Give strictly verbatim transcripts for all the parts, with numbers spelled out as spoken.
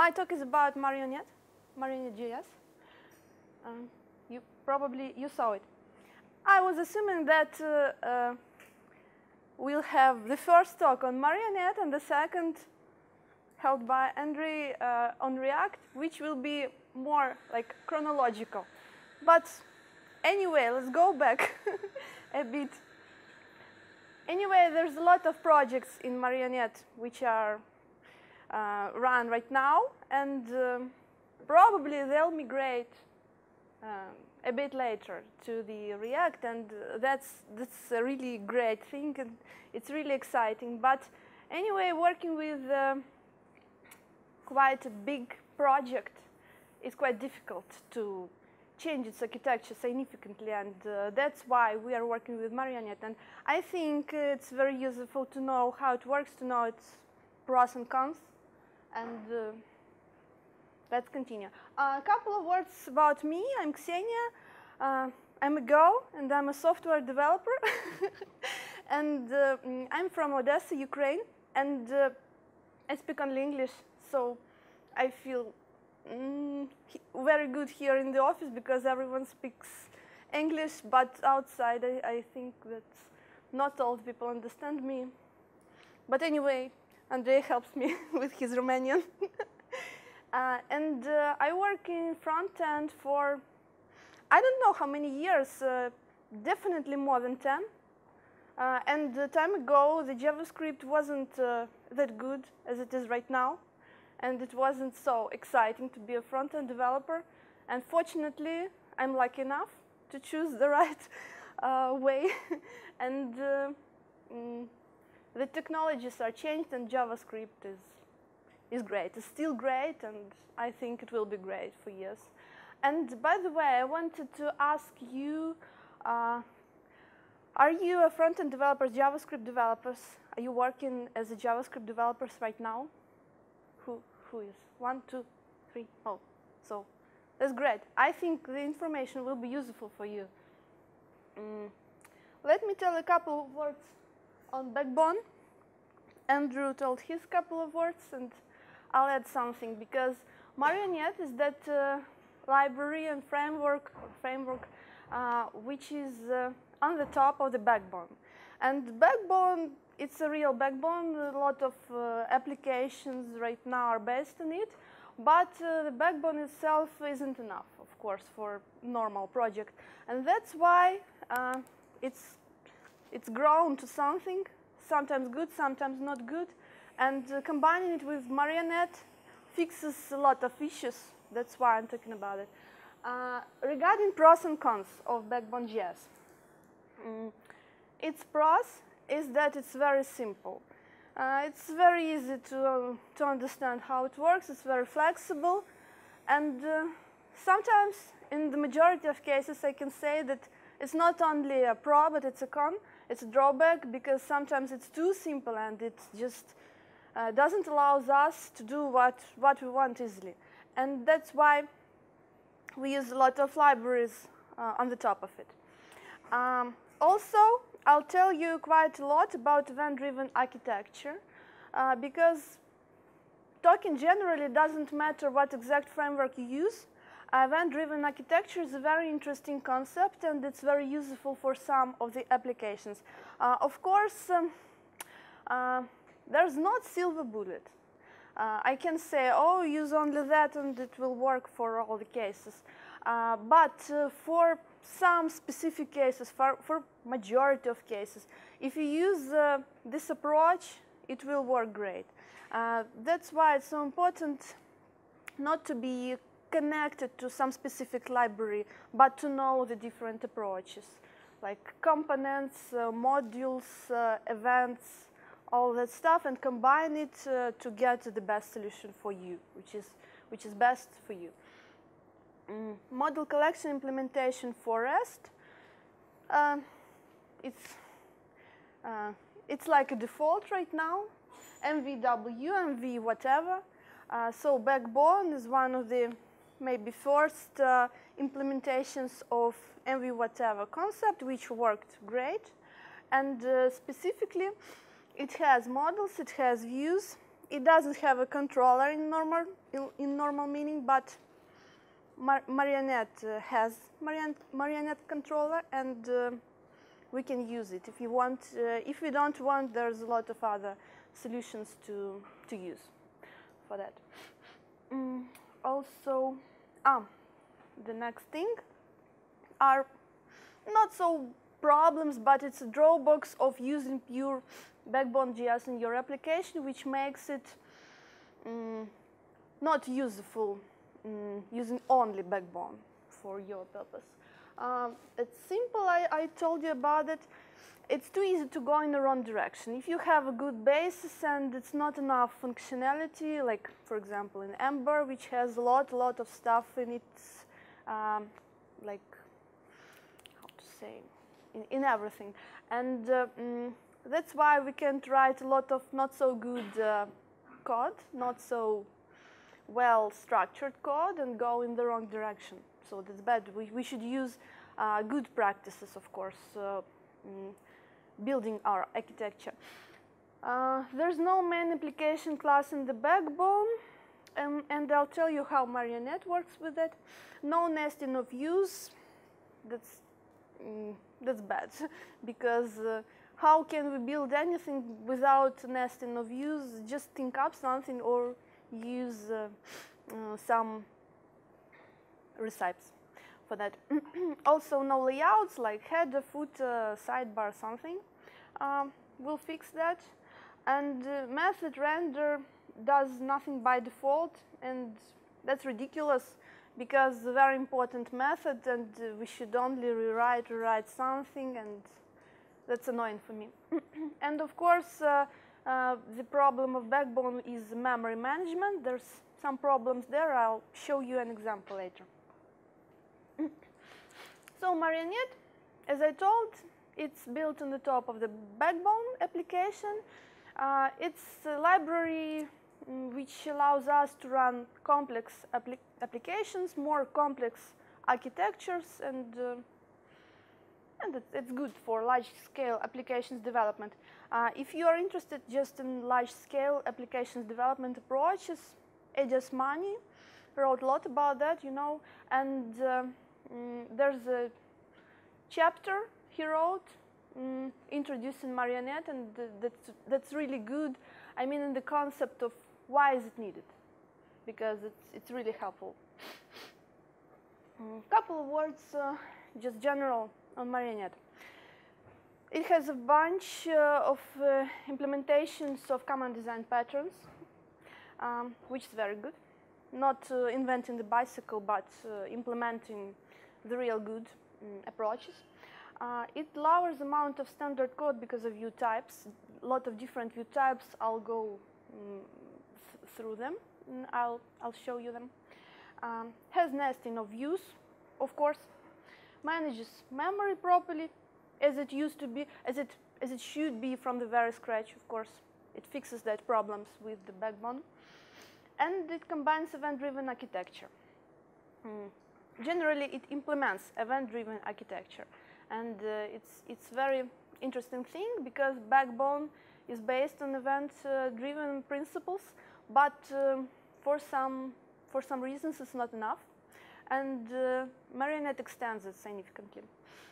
my talk is about Marionette, Marionette J S. Um, you probably you saw it. I was assuming that uh, uh, we'll have the first talk on Marionette and the second held by Andre uh, on React, which will be more like chronological. But anyway, let's go back a bit. Anyway, there's a lot of projects in Marionette which are uh, run right now, and um, probably they'll migrate um, a bit later to the React, and uh, that's that's a really great thing, and it's really exciting. But anyway, working with uh, quite a big project is quite difficult to change its architecture significantly, and uh, that's why we are working with Marionette. And I think uh, it's very useful to know how it works, to know its pros and cons. And uh, let's continue. Uh, a couple of words about me. I'm Ksenia. Uh, I'm a girl, and I'm a software developer. And uh, I'm from Odessa, Ukraine. And uh, I speak only English, so I feel Mm, very good here in the office because everyone speaks English, but outside I, I think that not all the people understand me. But anyway, Andrei helps me with his Romanian. uh, and uh, I work in front end for, I don't know how many years, uh, definitely more than ten. Uh, and a time ago, the JavaScript wasn't uh, that good as it is right now. And it wasn't so exciting to be a front-end developer. And fortunately, I'm lucky enough to choose the right uh, way. And uh, mm, the technologies are changed, and JavaScript is, is great. It's still great, and I think it will be great for years. And by the way, I wanted to ask you, uh, are you a front-end developers, JavaScript developers? Are you working as a JavaScript developers right now? Who, who is? One, two, three. Oh, so that's great. I think the information will be useful for you. Mm. Let me tell a couple of words on Backbone. Andrew told his couple of words, and I'll add something, because Marionette is that uh, library and framework, framework uh, which is uh, on the top of the Backbone. And Backbone, it's a real backbone. A lot of uh, applications right now are based on it, but uh, the backbone itself isn't enough, of course, for normal project. And that's why uh, it's, it's grown to something, sometimes good, sometimes not good. And uh, combining it with Marionette fixes a lot of issues. That's why I'm talking about it. Uh, regarding pros and cons of Backbone J S, mm, its pros is that it's very simple. Uh, it's very easy to, uh, to understand how it works. It's very flexible. And uh, sometimes, in the majority of cases, I can say that it's not only a pro, but it's a con. It's a drawback, because sometimes it's too simple, and it just uh, doesn't allow us to do what, what we want easily. And that's why we use a lot of libraries uh, on the top of it. Um, also, I'll tell you quite a lot about event-driven architecture, uh, because talking generally doesn't matter what exact framework you use. Uh, event-driven architecture is a very interesting concept, and it's very useful for some of the applications. Uh, of course, um, uh, there's not silver bullet. Uh, I can say, oh, use only that, and it will work for all the cases. Uh, but uh, for some specific cases, for, for majority of cases, if you use uh, this approach, it will work great. Uh, that's why it's so important not to be connected to some specific library, but to know the different approaches, like components, uh, modules, uh, events, all that stuff, and combine it uh, to get the best solution for you, which is, which is best for you. Mm. Model collection implementation for REST, uh, it's, uh, it's like a default right now, M V W, M V whatever. Uh, so Backbone is one of the maybe first uh, implementations of M V whatever concept, which worked great. And uh, specifically, it has models, it has views, it doesn't have a controller in normal, in, in normal meaning, but Mar Marionette uh, has Marion Marionette controller, and uh, we can use it if you want. Uh, if we don't want, there's a lot of other solutions to to use for that. Mm, also, ah, the next thing are not so problems, but it's a drawbacks of using pure backbone J S in your application, which makes it um, not useful um, using only backbone for your purpose. Um, it's simple, I, I told you about it. It's too easy to go in the wrong direction. If you have a good basis and it's not enough functionality, like for example in Ember, which has a lot, lot of stuff in it, um, like, how to say, in, in everything. And uh, mm, that's why we can't write a lot of not so good uh, code, not so well structured code, and go in the wrong direction. So that's bad. We, we should use uh, good practices, of course, uh, mm, building our architecture. Uh, there's no main application class in the backbone, and, and I'll tell you how Marionette works with it. No nesting of views. That's mm, that's bad, because uh, how can we build anything without nesting of views? Just think up something or use uh, uh, some recipes for that. Also, no layouts like header, footer, sidebar, something. Um, we'll fix that. And uh, method render does nothing by default, and that's ridiculous, because a very important method, and uh, we should only rewrite, rewrite something, and that's annoying for me. And of course, uh, uh, the problem of backbone is memory management. There's some problems there. I'll show you an example later. So Marionette, as I told, it's built on the top of the backbone application. Uh, it's a library mm, which allows us to run complex appli applications, more complex architectures, and, uh, and it's, it's good for large-scale applications development. Uh, if you are interested just in large-scale applications development approaches, Edias Mani wrote a lot about that, you know, and uh, mm, there's a chapter he wrote mm, introducing Marionette, and th that's, that's really good. I mean, in the concept of why is it needed, because it's, it's really helpful. A mm, couple of words, uh, just general on Marionette. It has a bunch uh, of uh, implementations of common design patterns, um, which is very good. Not uh, inventing the bicycle, but uh, implementing the real good um, approaches. Uh, it lowers the amount of standard code because of view types. A lot of different view types. I'll go um, th through them. And I'll I'll show you them. Um, has nesting of views, of course. Manages memory properly, as it used to be, as it as it should be from the very scratch. Of course, it fixes that problems with the backbone. And it combines event-driven architecture. Mm. Generally, it implements event-driven architecture. And uh, it's, it's very interesting thing, because backbone is based on event-driven principles, but um, for, some, for some reasons it's not enough. And uh, Marionette extends it significantly.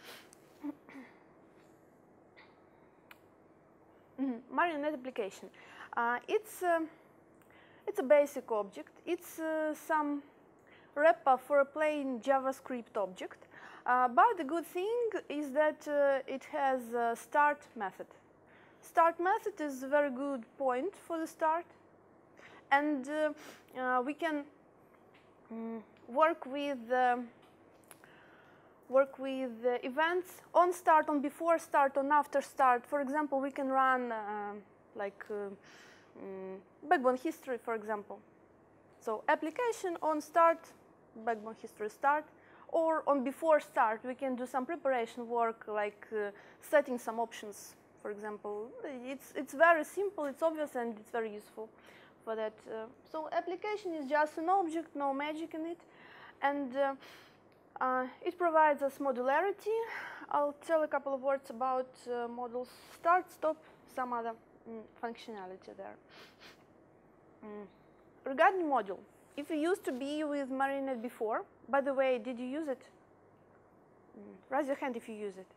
Mm-hmm. Marionette application. Uh, it's uh, It's a basic object. It's uh, some wrapper for a plain JavaScript object. Uh, but the good thing is that uh, it has a start method. Start method is a very good point for the start. And uh, uh, we can um, work with uh, work with uh, events on start, on before start, on after start. For example, we can run uh, like uh, Mm, backbone history, for example. So application on start, backbone history start, or on before start, we can do some preparation work, like uh, setting some options, for example. It's, it's very simple, it's obvious, and it's very useful for that. Uh, so application is just an object, no magic in it, and uh, uh, it provides us modularity. I'll tell a couple of words about uh, modules: start, stop, some other functionality there. Mm. Regarding module, if you used to be with Marionette before, by the way, did you use it? Mm. Raise your hand if you use it.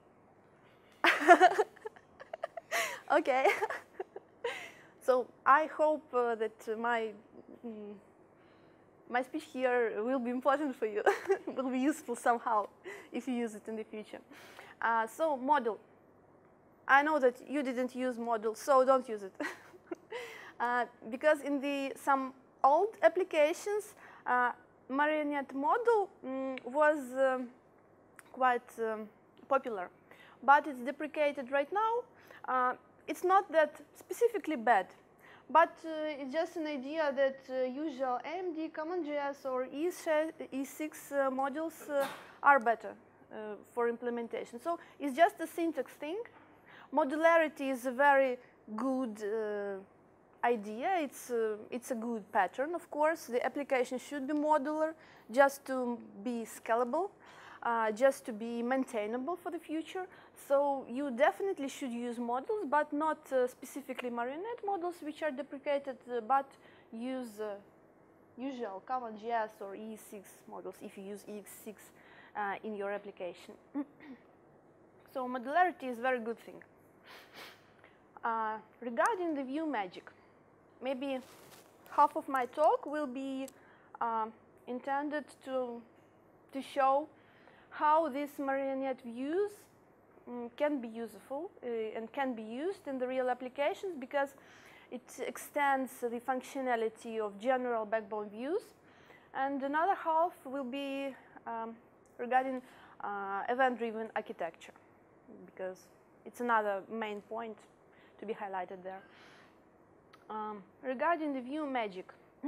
Okay. So I hope uh, that my mm, my speech here will be important for you, will be useful somehow if you use it in the future. Uh, so module. I know that you didn't use module, so don't use it. uh, because in the some old applications, uh, Marionette module mm, was um, quite um, popular, but it's deprecated right now. Uh, it's not that specifically bad, but uh, it's just an idea that uh, usual A M D, CommonJS, or E six uh, modules uh, are better uh, for implementation. So it's just a syntax thing. Modularity is a very good uh, idea. It's, uh, it's a good pattern, of course. The application should be modular just to be scalable, uh, just to be maintainable for the future. So you definitely should use modules, but not uh, specifically Marionette models, which are deprecated, uh, but use uh, usual CommonJS or E six models if you use E X six uh, in your application. So modularity is a very good thing. Uh, regarding the view magic, maybe half of my talk will be uh, intended to, to show how these Marionette views um, can be useful uh, and can be used in the real applications, because it extends the functionality of general backbone views. And another half will be um, regarding uh, event-driven architecture, because it's another main point to be highlighted there. Um, regarding the view magic,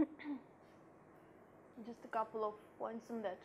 just a couple of points on that.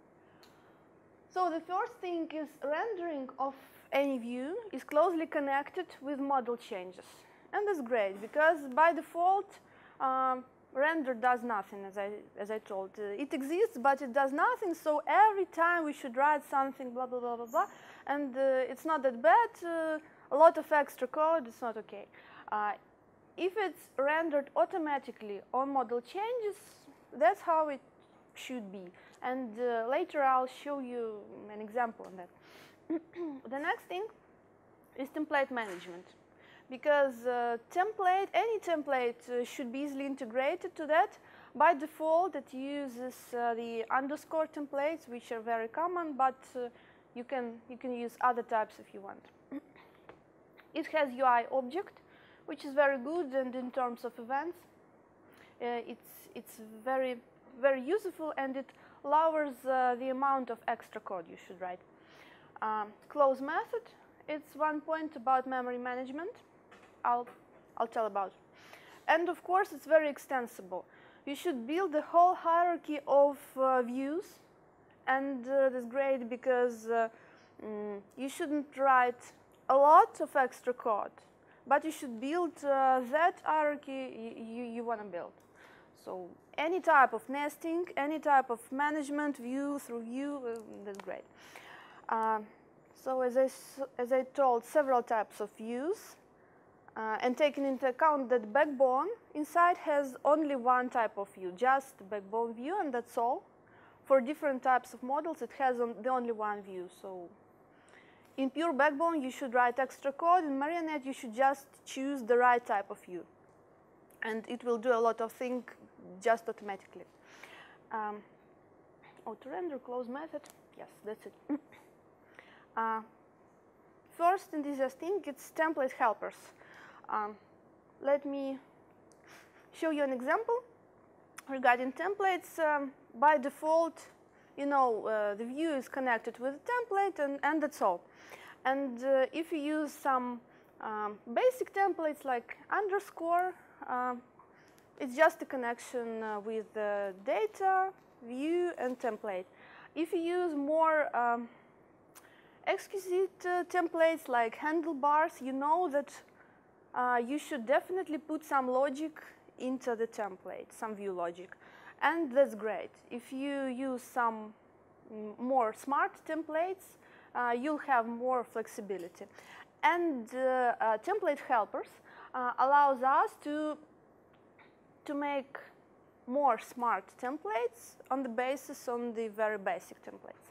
So the first thing is rendering of any view is closely connected with model changes. And that's great, because by default, um, render does nothing, as I, as I told. Uh, it exists, but it does nothing, so every time we should write something, blah, blah, blah, blah, blah. And uh, it's not that bad. Uh, a lot of extra code, it's not okay. Uh, if it's rendered automatically on model changes, that's how it should be. And uh, later I'll show you an example on that. The next thing is template management. Because uh, template, any template uh, should be easily integrated to that. By default, it uses uh, the underscore templates, which are very common, but uh, you can, you can use other types if you want. It has U I object, which is very good, and in terms of events, uh, it's, it's very, very useful, and it lowers uh, the amount of extra code you should write. Um, close method, it's one point about memory management. I'll, I'll tell about. And of course, it's very extensible. You should build the whole hierarchy of uh, views, and uh, that's great because uh, mm, you shouldn't write a lot of extra code, but you should build uh, that hierarchy you, you want to build. So any type of nesting, any type of management, view through view, uh, that's great. Uh, so as I, as I told, several types of views. Uh, and taking into account that backbone inside has only one type of view, just backbone view, and that's all. For different types of models, it has on the only one view. So in pure backbone, you should write extra code. In Marionette, you should just choose the right type of view. And it will do a lot of things just automatically. Um, auto render, close method. Yes, that's it. uh, first and easiest thing, it's template helpers. Um, let me show you an example regarding templates. Um, by default, you know, uh, the view is connected with the template, and, and that's all. And uh, if you use some um, basic templates like underscore, uh, it's just a connection uh, with the data, view, and template. If you use more um, exquisite uh, templates like handlebars, you know that Uh, you should definitely put some logic into the template, some view logic. And that's great. If you use some more smart templates, uh, you'll have more flexibility. And uh, uh, template helpers uh, allows us to to make more smart templates on the basis on the very basic templates.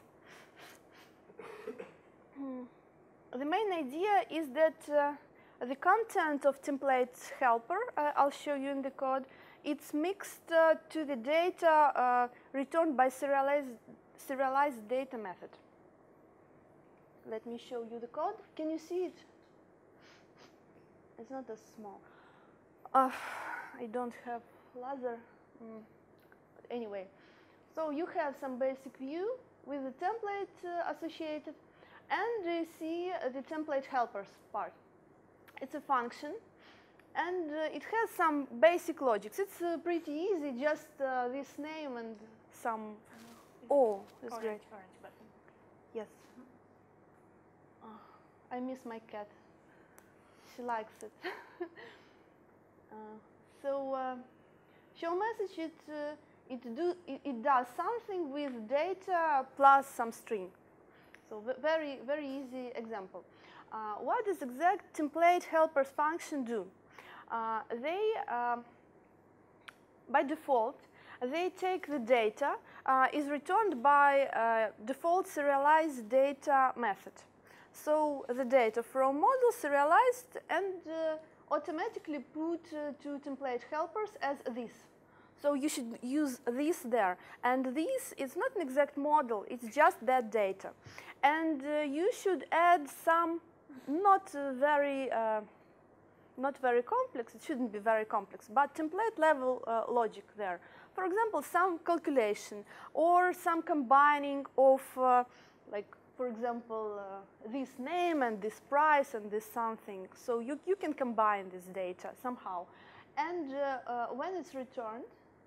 The main idea is that uh, the content of templates helper, uh, I'll show you in the code, it's mixed uh, to the data uh, returned by serialized, serialized data method. Let me show you the code. Can you see it? It's not as small. Uh, I don't have laser. Mm. Anyway, so you have some basic view with the template uh, associated, and you see uh, the template helpers part. It's a function, and uh, it has some basic logics. It's uh, pretty easy, just uh, this name and some. Oh, that's orange, great. Orange button. Yes. Mm-hmm. oh, I miss my cat. She likes it. uh, so, uh, show message, it, uh, it, do, it, it does something with data plus some string. So very, very easy example. Uh, what does exact template helpers function do? Uh, they, uh, by default, they take the data, uh, is returned by uh, default serialized data method. So the data from model serialized and uh, automatically put uh, to template helpers as this. So you should use this there. And this is not an exact model, it's just that data. And uh, you should add some not uh, very uh, not very complex, it shouldn't be very complex, but template level uh, logic there. For example, some calculation or some combining of, uh, like, for example, uh, this name and this price and this something. So you, you can combine this data somehow. And uh, uh, when it's returned,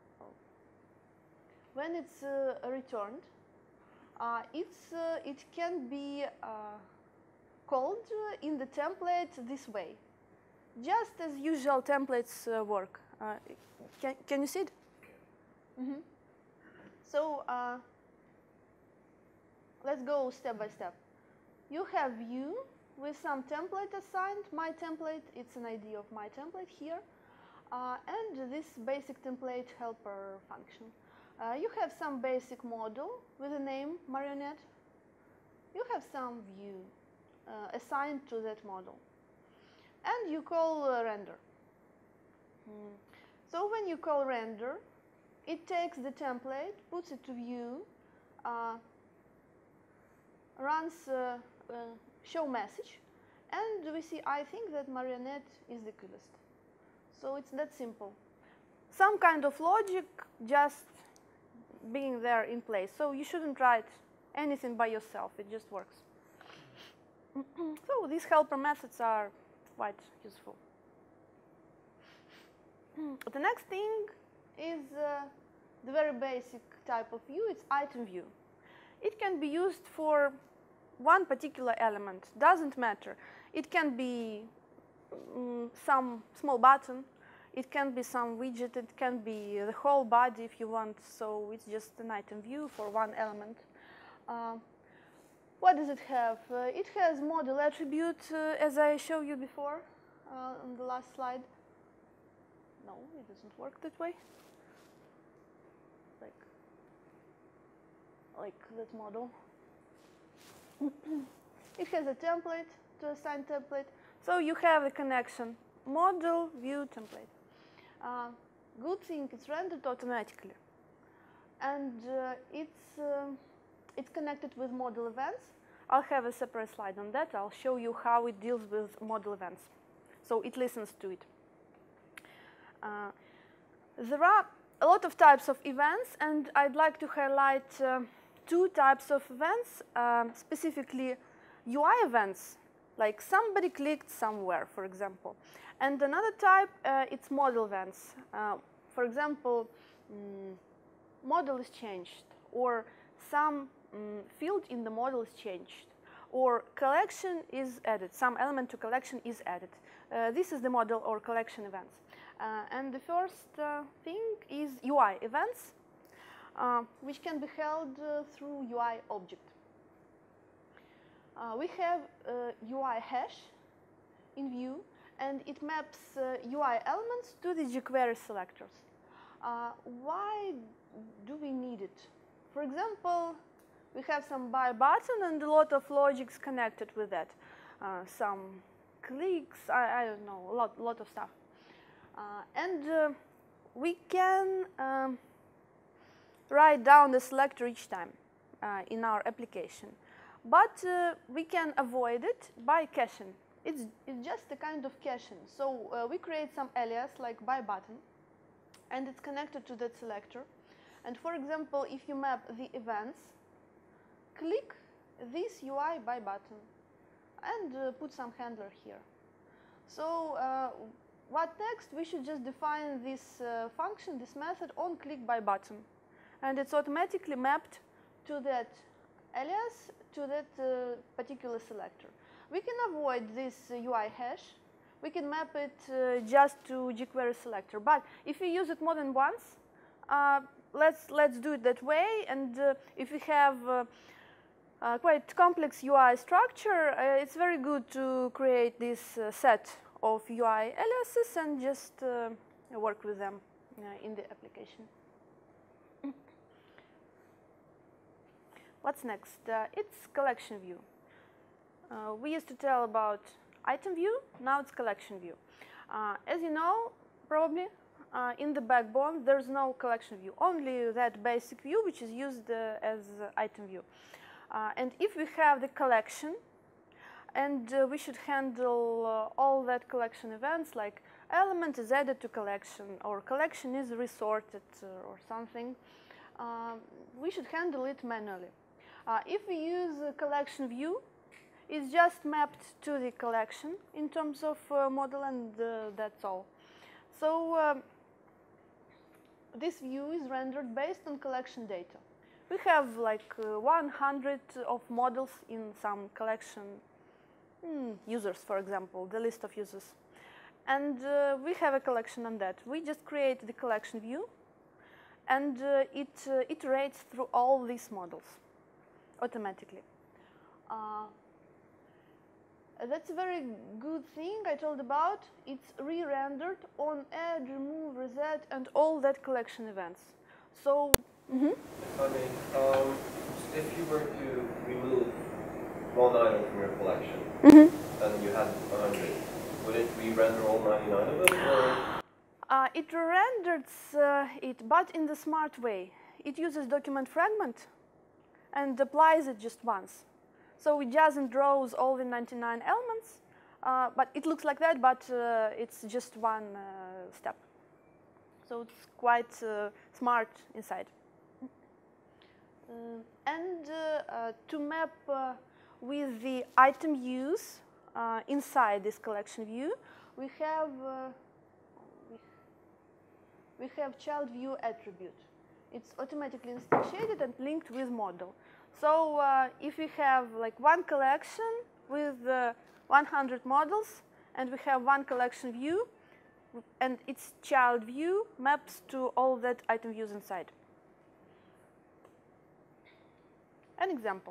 when it's uh, returned, uh, it's, uh, it can be uh, called in the template this way, just as usual templates uh, work. Uh, can, can you see it? Mm-hmm. So uh, let's go step by step. You have view with some template assigned. My template, it's an I D of my template here. Uh, and this basic template helper function. Uh, you have some basic model with the name Marionette. You have some view uh, assigned to that model. And you call uh, render. Mm. So when you call render, it takes the template, puts it to view, uh, runs uh, uh, show message, and we see, I think that Marionette is the coolest. So it's that simple. Some kind of logic just being there in place. So you shouldn't write anything by yourself. It just works. So these helper methods are quite useful. The next thing is uh, the very basic type of view. It's item view. It can be used for one particular element. Doesn't matter. It can be um, some small button. It can be some widget. It can be the whole body if you want. So it's just an item view for one element. Uh, what does it have? Uh, it has model attribute, uh, as I showed you before uh, on the last slide. No, it doesn't work that way. Like, like that model. It has a template to assign template. So you have the connection model, view, template. Uh, good thing, it's rendered automatically. And uh, it's, uh, it's connected with model events. I'll have a separate slide on that. I'll show you how it deals with model events. So it listens to it. Uh, there are a lot of types of events, and I'd like to highlight uh, two types of events, um, specifically U I events, like somebody clicked somewhere, for example. And another type, uh, it's model events. Uh, for example, mm, model is changed, or some mm, field in the model is changed, or collection is added, some element to collection is added. Uh, this is the model or collection events. Uh, and the first uh, thing is U I events, uh, which can be held uh, through U I object. Uh, we have uh, U I hash in view, and it maps uh, U I elements to the jQuery selectors. Uh, why do we need it? For example, we have some buy button and a lot of logics connected with that. Uh, some clicks, I, I don't know, a lot, lot of stuff. Uh, and uh, we can um, write down the selector each time uh, in our application. But uh, we can avoid it by caching. It's, it's just a kind of caching. So uh, we create some alias like buy button, and it's connected to that selector. And for example, if you map the events, click this U I buy button and uh, put some handler here. So uh, what next? We should just define this uh, function, this method on click buy button. And it's automatically mapped to that alias, to that uh, particular selector. We can avoid this uh, U I hash. We can map it uh, just to jQuery selector. But if we use it more than once, uh, let's, let's do it that way. And uh, if we have uh, uh, quite complex U I structure, uh, it's very good to create this uh, set of U I aliases and just uh, work with them uh, in the application. What's next? Uh, it's collection view. Uh, we used to tell about item view, now it's collection view. Uh, as you know, probably, uh, in the backbone, there's no collection view, only that basic view, which is used uh, as uh, item view. Uh, and if we have the collection, and uh, we should handle uh, all that collection events, like element is added to collection, or collection is resorted, uh, or something, uh, we should handle it manually. Uh, if we use a collection view, it's just mapped to the collection in terms of uh, model, and uh, that's all. So um, this view is rendered based on collection data. We have like uh, one hundred of models in some collection mm, users, for example, the list of users. And uh, we have a collection on that. We just create the collection view, and uh, it uh, iterates through all these models automatically. Uh, that's a very good thing I told about. It's re-rendered on add, remove, reset, and all that collection events. So, mm-hmm. I mean, um, if you were to remove one item from your collection, mm-hmm. and you had one hundred, would it re-render all ninety-nine of them? Or? Uh, it renders uh, it, but in the smart way. It uses document fragment and applies it just once. So it doesn't draws all the ninety-nine elements, uh, but it looks like that, but uh, it's just one uh, step. So it's quite uh, smart inside. Uh, and uh, uh, to map uh, with the item use uh, inside this collection view, we have uh, we have child view attribute. It's automatically instantiated and linked with model. So uh, if we have like one collection with uh, one hundred models, and we have one collection view, and its child view maps to all that item views inside. An example.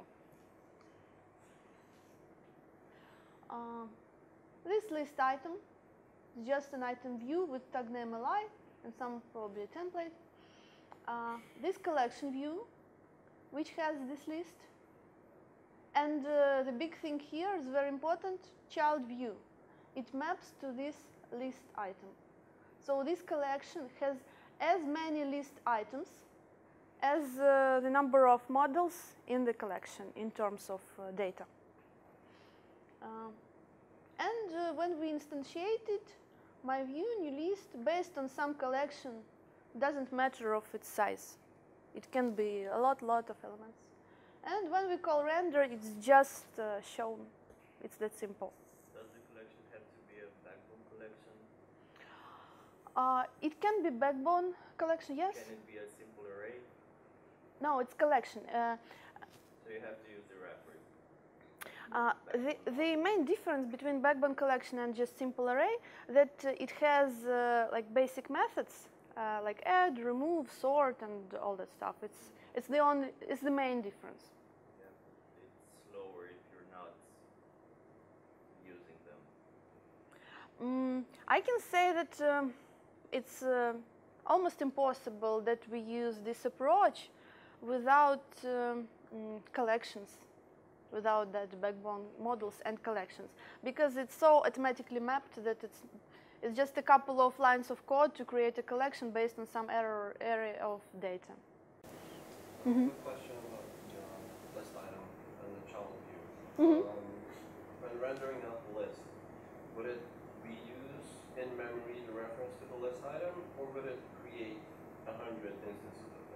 Uh, this list item is just an item view with tag name li and some probably a template. Uh, this collection view, which has this list, and uh, the big thing here is very important, child view. It maps to this list item. So this collection has as many list items as uh, the number of models in the collection in terms of uh, data. Uh, and uh, when we instantiate it, my view new list based on some collection doesn't matter of its size. It can be a lot, lot of elements. And when we call render, it's just uh, shown. It's that simple. Does the collection have to be a backbone collection? Uh, it can be backbone collection, yes. Can it be a simple array? No, it's collection. Uh, so you have to use the wrapper. Uh, the, the main difference between backbone collection and just simple array that uh, it has uh, like basic methods uh, like add, remove, sort, and all that stuff. It's it's the only it's the main difference. Yeah, it's slower if you're not using them. Mm, I can say that um, it's uh, almost impossible that we use this approach without um, mm, collections, without that backbone models and collections, because it's so automatically mapped that it's it's just a couple of lines of code to create a collection based on some error area of data. Mm-hmm. Quick question about the uh, list item and the child view. Mm-hmm. Um, when rendering out the list, would it reuse in memory the reference to the list item, or would it create a hundred instances of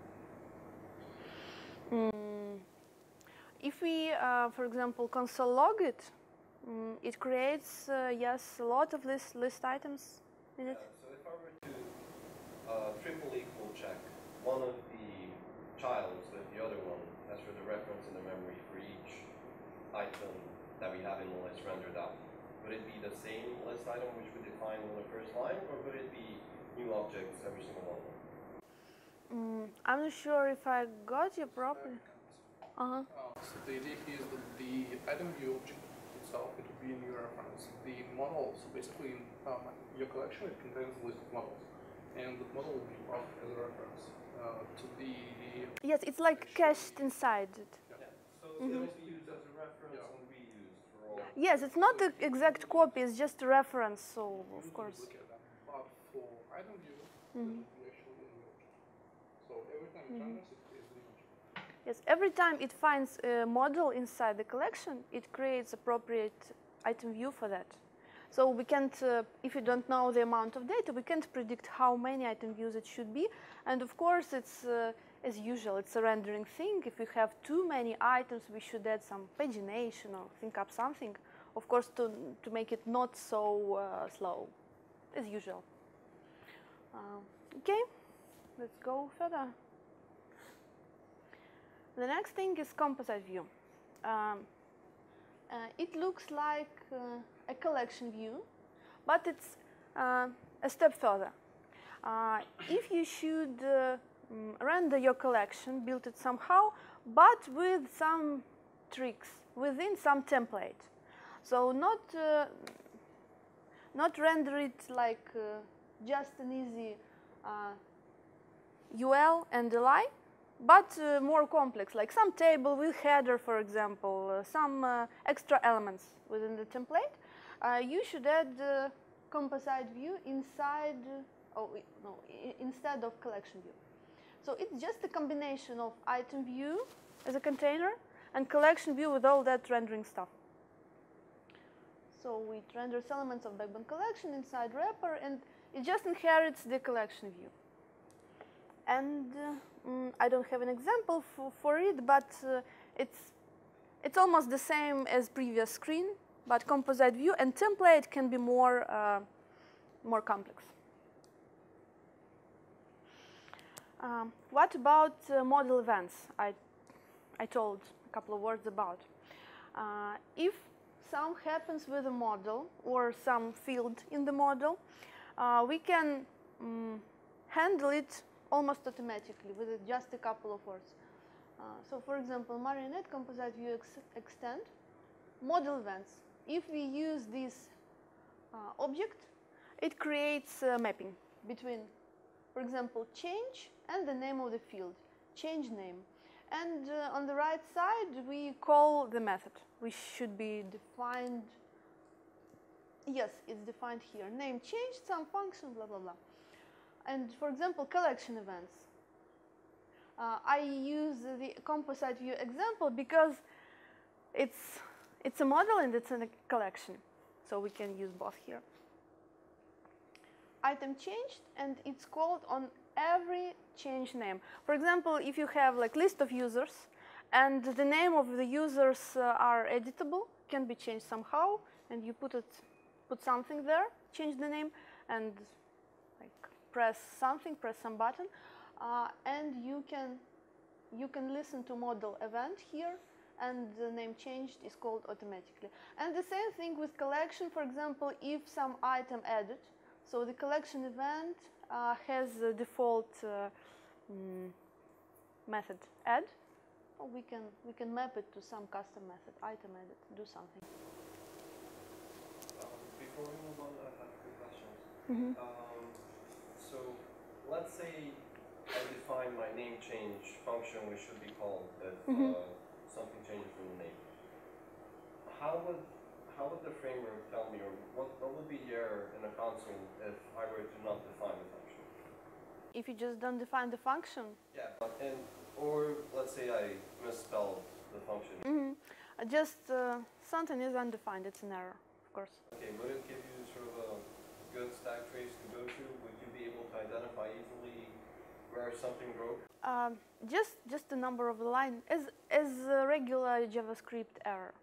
them? Mm. If we, uh, for example, console log it, mm, it creates, uh, yes, a lot of list, list items in Yeah, it. so if I were to uh, triple equal check one of the childs with the other one as for the reference in the memory for each item that we have in the list rendered out, would it be the same list item which we define on the first line, or would it be new objects every single one? Mm, I'm not sure if I got you properly. Uh-huh. Uh, so the idea here is that the item view object itself, it would be a new reference. The model, so basically in um, your collection, it contains a list of models. And the model will be passed as a reference uh, to the... Yes, it's like cached inside it. Yeah, so it's mm-hmm. going to be used as a reference yeah. and reused for all. Yes, it's not the exact copy, it's just a reference, so of course. Look at them. But for item view, mm-hmm. it will be actually in the object. So every time it renders, it creates the object. Yes, every time it finds a model inside the collection, it creates appropriate item view for that. So we can't, uh, if you don't know the amount of data, we can't predict how many item views it should be. And of course, it's, uh, as usual, it's a rendering thing. If we have too many items, we should add some pagination or think up something, of course, to, to make it not so uh, slow, as usual. Uh, okay, let's go further. The next thing is composite view. Um, uh, it looks like uh, a collection view, but it's uh, a step further. Uh, if you should uh, mm, render your collection, build it somehow, but with some tricks within some template. So not uh, not render it like uh, just an easy uh, U L and a line, but uh, more complex, like some table with header, for example, uh, some uh, extra elements within the template. Uh, you should add uh, composite view inside, uh, oh no, instead of collection view. So it's just a combination of item view as a container and collection view with all that rendering stuff. So it renders elements of backbone collection inside wrapper, and it just inherits the collection view. And uh, mm, I don't have an example for, for it, but uh, it's, it's almost the same as previous screen, but composite view and template can be more, uh, more complex. Um, what about uh, model events? I, I told a couple of words about. Uh, if some happens with a model or some field in the model, uh, we can um, handle it almost automatically with just a couple of words. Uh, so for example, Marionette composite view ex extend model events. If we use this uh, object, it creates a mapping between, for example, change and the name of the field, change name. And uh, on the right side, we call the method, which should be defined. Yes, it's defined here. Name changed, some function, blah, blah, blah. And for example, collection events. Uh, I use the composite view example because it's, it's a model and it's in a collection. So we can use both here. Item changed, and it's called on every change name. For example, if you have like list of users and the name of the users uh, are editable, can be changed somehow, and you put it, put something there, change the name, and press something, press some button, uh, and you can you can listen to model event here, and the name changed is called automatically. And the same thing with collection. For example, if some item added, so the collection event uh, has a default uh, mm, method add. Or we can we can map it to some custom method, item added, do something. Um, before we move on, I have a few questions. Mm-hmm. um, So let's say I define my name change function, which should be called if Mm-hmm. uh, something changes in the name. How would how would the framework tell me, or what, what would be the error in the console if I were to not define the function? If you just don't define the function, Yeah, but and or let's say I misspelled the function. mm-hmm. uh, just uh, something is undefined. It's an error, of course. Okay, would it give you sort of a good stack trace to go to? Would you be able to identify easily where something broke? Um, just just the number of the line is is a regular JavaScript error.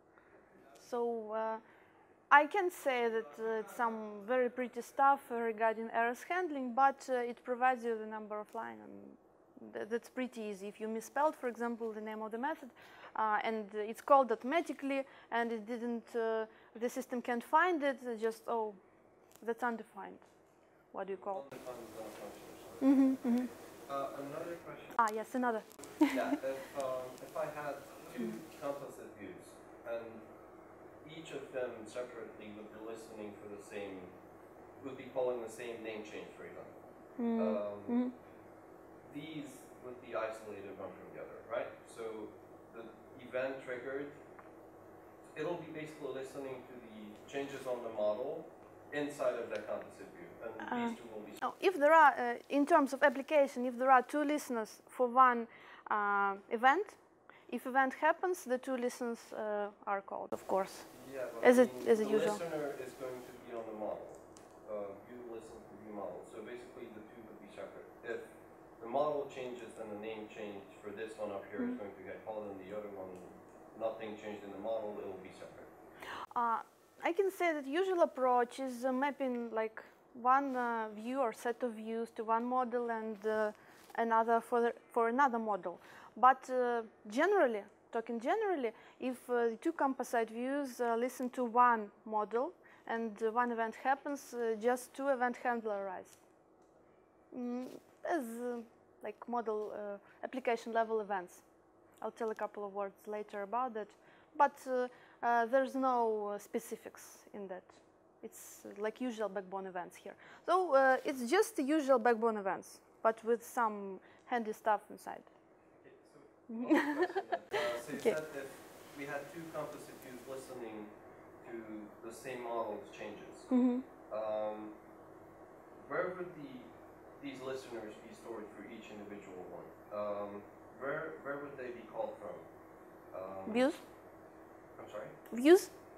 So uh, I can say that uh, it's some very pretty stuff regarding errors handling, but uh, it provides you the number of line, and th that's pretty easy. If you misspelled, for example, the name of the method, uh, and it's called automatically, and it didn't, uh, the system can't find it. It's just oh, that's undefined. What do you call? Undefined is not a function. So Mm-hmm, mm-hmm. uh, another question. Ah, yes, another. Yeah, if um, if I had two composite views and each of them separately would be listening for the same, would be calling the same name change, for example. Mm-hmm. Um, Mm-hmm. These would be isolated one from the other, right? So the event triggered, it'll be basically listening to the changes on the model inside of that composite view, and Uh, these two will be. Oh, if there are, uh, in terms of application, if there are two listeners for one uh, event, if event happens, the two listens uh, are called, of course. Yeah, but As I it- mean, as the usual. listener is going to be on the model. Uh, you listen to the model, so basically the two would be separate. If the model changes, then the name change for this one up here is Mhm. going to get called, and the other one, nothing changed in the model, it will be separate. Uh, I can say that usual approach is uh, mapping like one uh, view or set of views to one model and uh, another for, the, for another model. But uh, generally, talking generally, if uh, the two composite views uh, listen to one model and uh, one event happens, uh, just two event handler arise. Mm, as uh, like model uh, application level events. I'll tell a couple of words later about that. But uh, uh, there's no uh, specifics in that. It's uh, like usual backbone events here. So uh, it's just the usual backbone events, but with some handy stuff inside. Okay, so one question then. Uh, so you Okay. said if we had two composite views listening to the same model's changes, Mm-hmm. um, where would the these listeners be stored for each individual one? Um, where where would they be called from? Um, Views? I'm sorry. Views?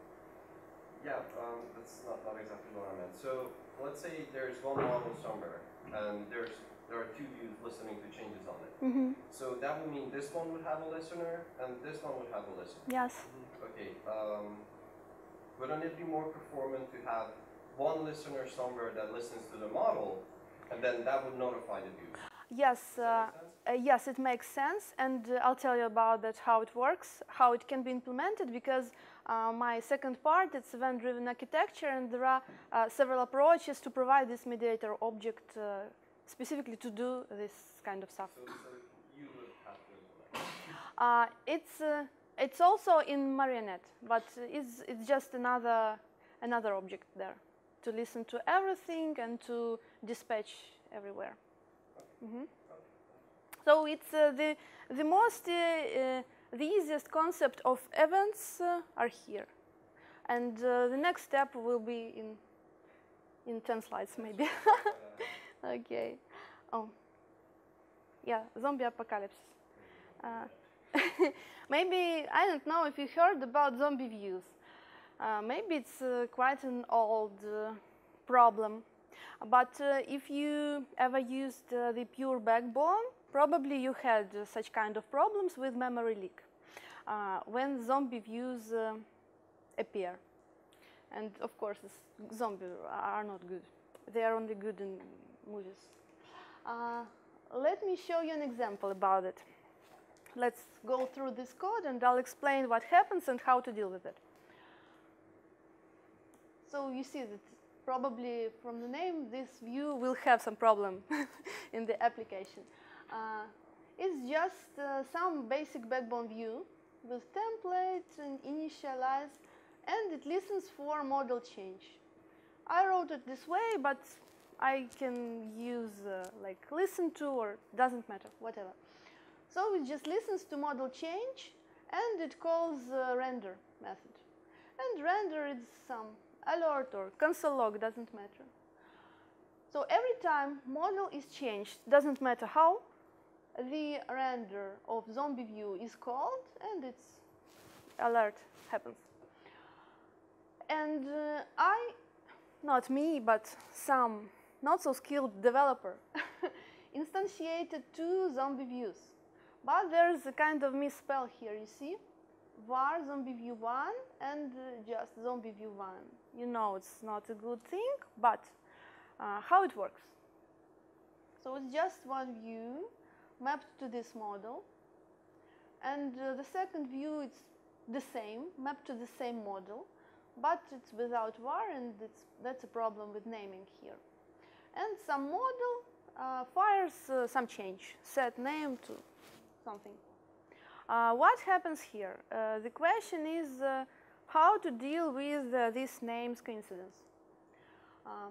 Yeah, um, that's not, not exactly what I meant. So let's say there's one model somewhere, and there's there are two views listening to changes on it. Mm-hmm. So that would mean this one would have a listener, and this one would have a listener. Yes. Okay. Um, wouldn't it be more performant to have one listener somewhere that listens to the model, and then that would notify the views? Yes. Does that Uh, make sense? Uh, yes, it makes sense, and uh, I'll tell you about that, how it works, how it can be implemented, because uh, my second part, it's event-driven architecture, and there are uh, several approaches to provide this mediator object uh, specifically to do this kind of stuff. So, so you would have to implement. Uh, it's, uh, it's also in Marionette, but it's, it's just another, another object there to listen to everything and to dispatch everywhere. Mm-hmm. So it's uh, the, the most, uh, uh, the easiest concept of events uh, are here. And uh, the next step will be in, in ten slides maybe. Okay. Oh, yeah, zombie apocalypse. Uh, maybe, I don't know if you heard about zombie views. Uh, maybe it's uh, quite an old uh, problem. But uh, if you ever used uh, the pure backbone, probably you had uh, such kind of problems with memory leak uh, when zombie views uh, appear. And of course, zombies are not good. They are only good in movies. Uh, let me show you an example about it. Let's go through this code and I'll explain what happens and how to deal with it. So you see that probably from the name, this view will have some problem in the application. Uh, it's just uh, some basic backbone view with templates and initialize, and it listens for model change. I wrote it this way, but I can use uh, like listen to, or doesn't matter, whatever. So it just listens to model change, and it calls uh, render method. And render is some alert or console log, doesn't matter. So every time model is changed, doesn't matter how, the render of zombie view is called, and its alert happens. And uh, I, not me, but some not so skilled developer, instantiated two zombie views. But there's a kind of misspell here, you see? var zombie view one and uh, just zombie view one. You know it's not a good thing, but uh, how it works? So it's just one view mapped to this model, and uh, the second view it's the same, mapped to the same model, but it's without var, and it's, that's a problem with naming here. And some model uh, fires uh, some change, set name to something. Uh, what happens here? Uh, the question is uh, how to deal with uh, this names coincidence. Um,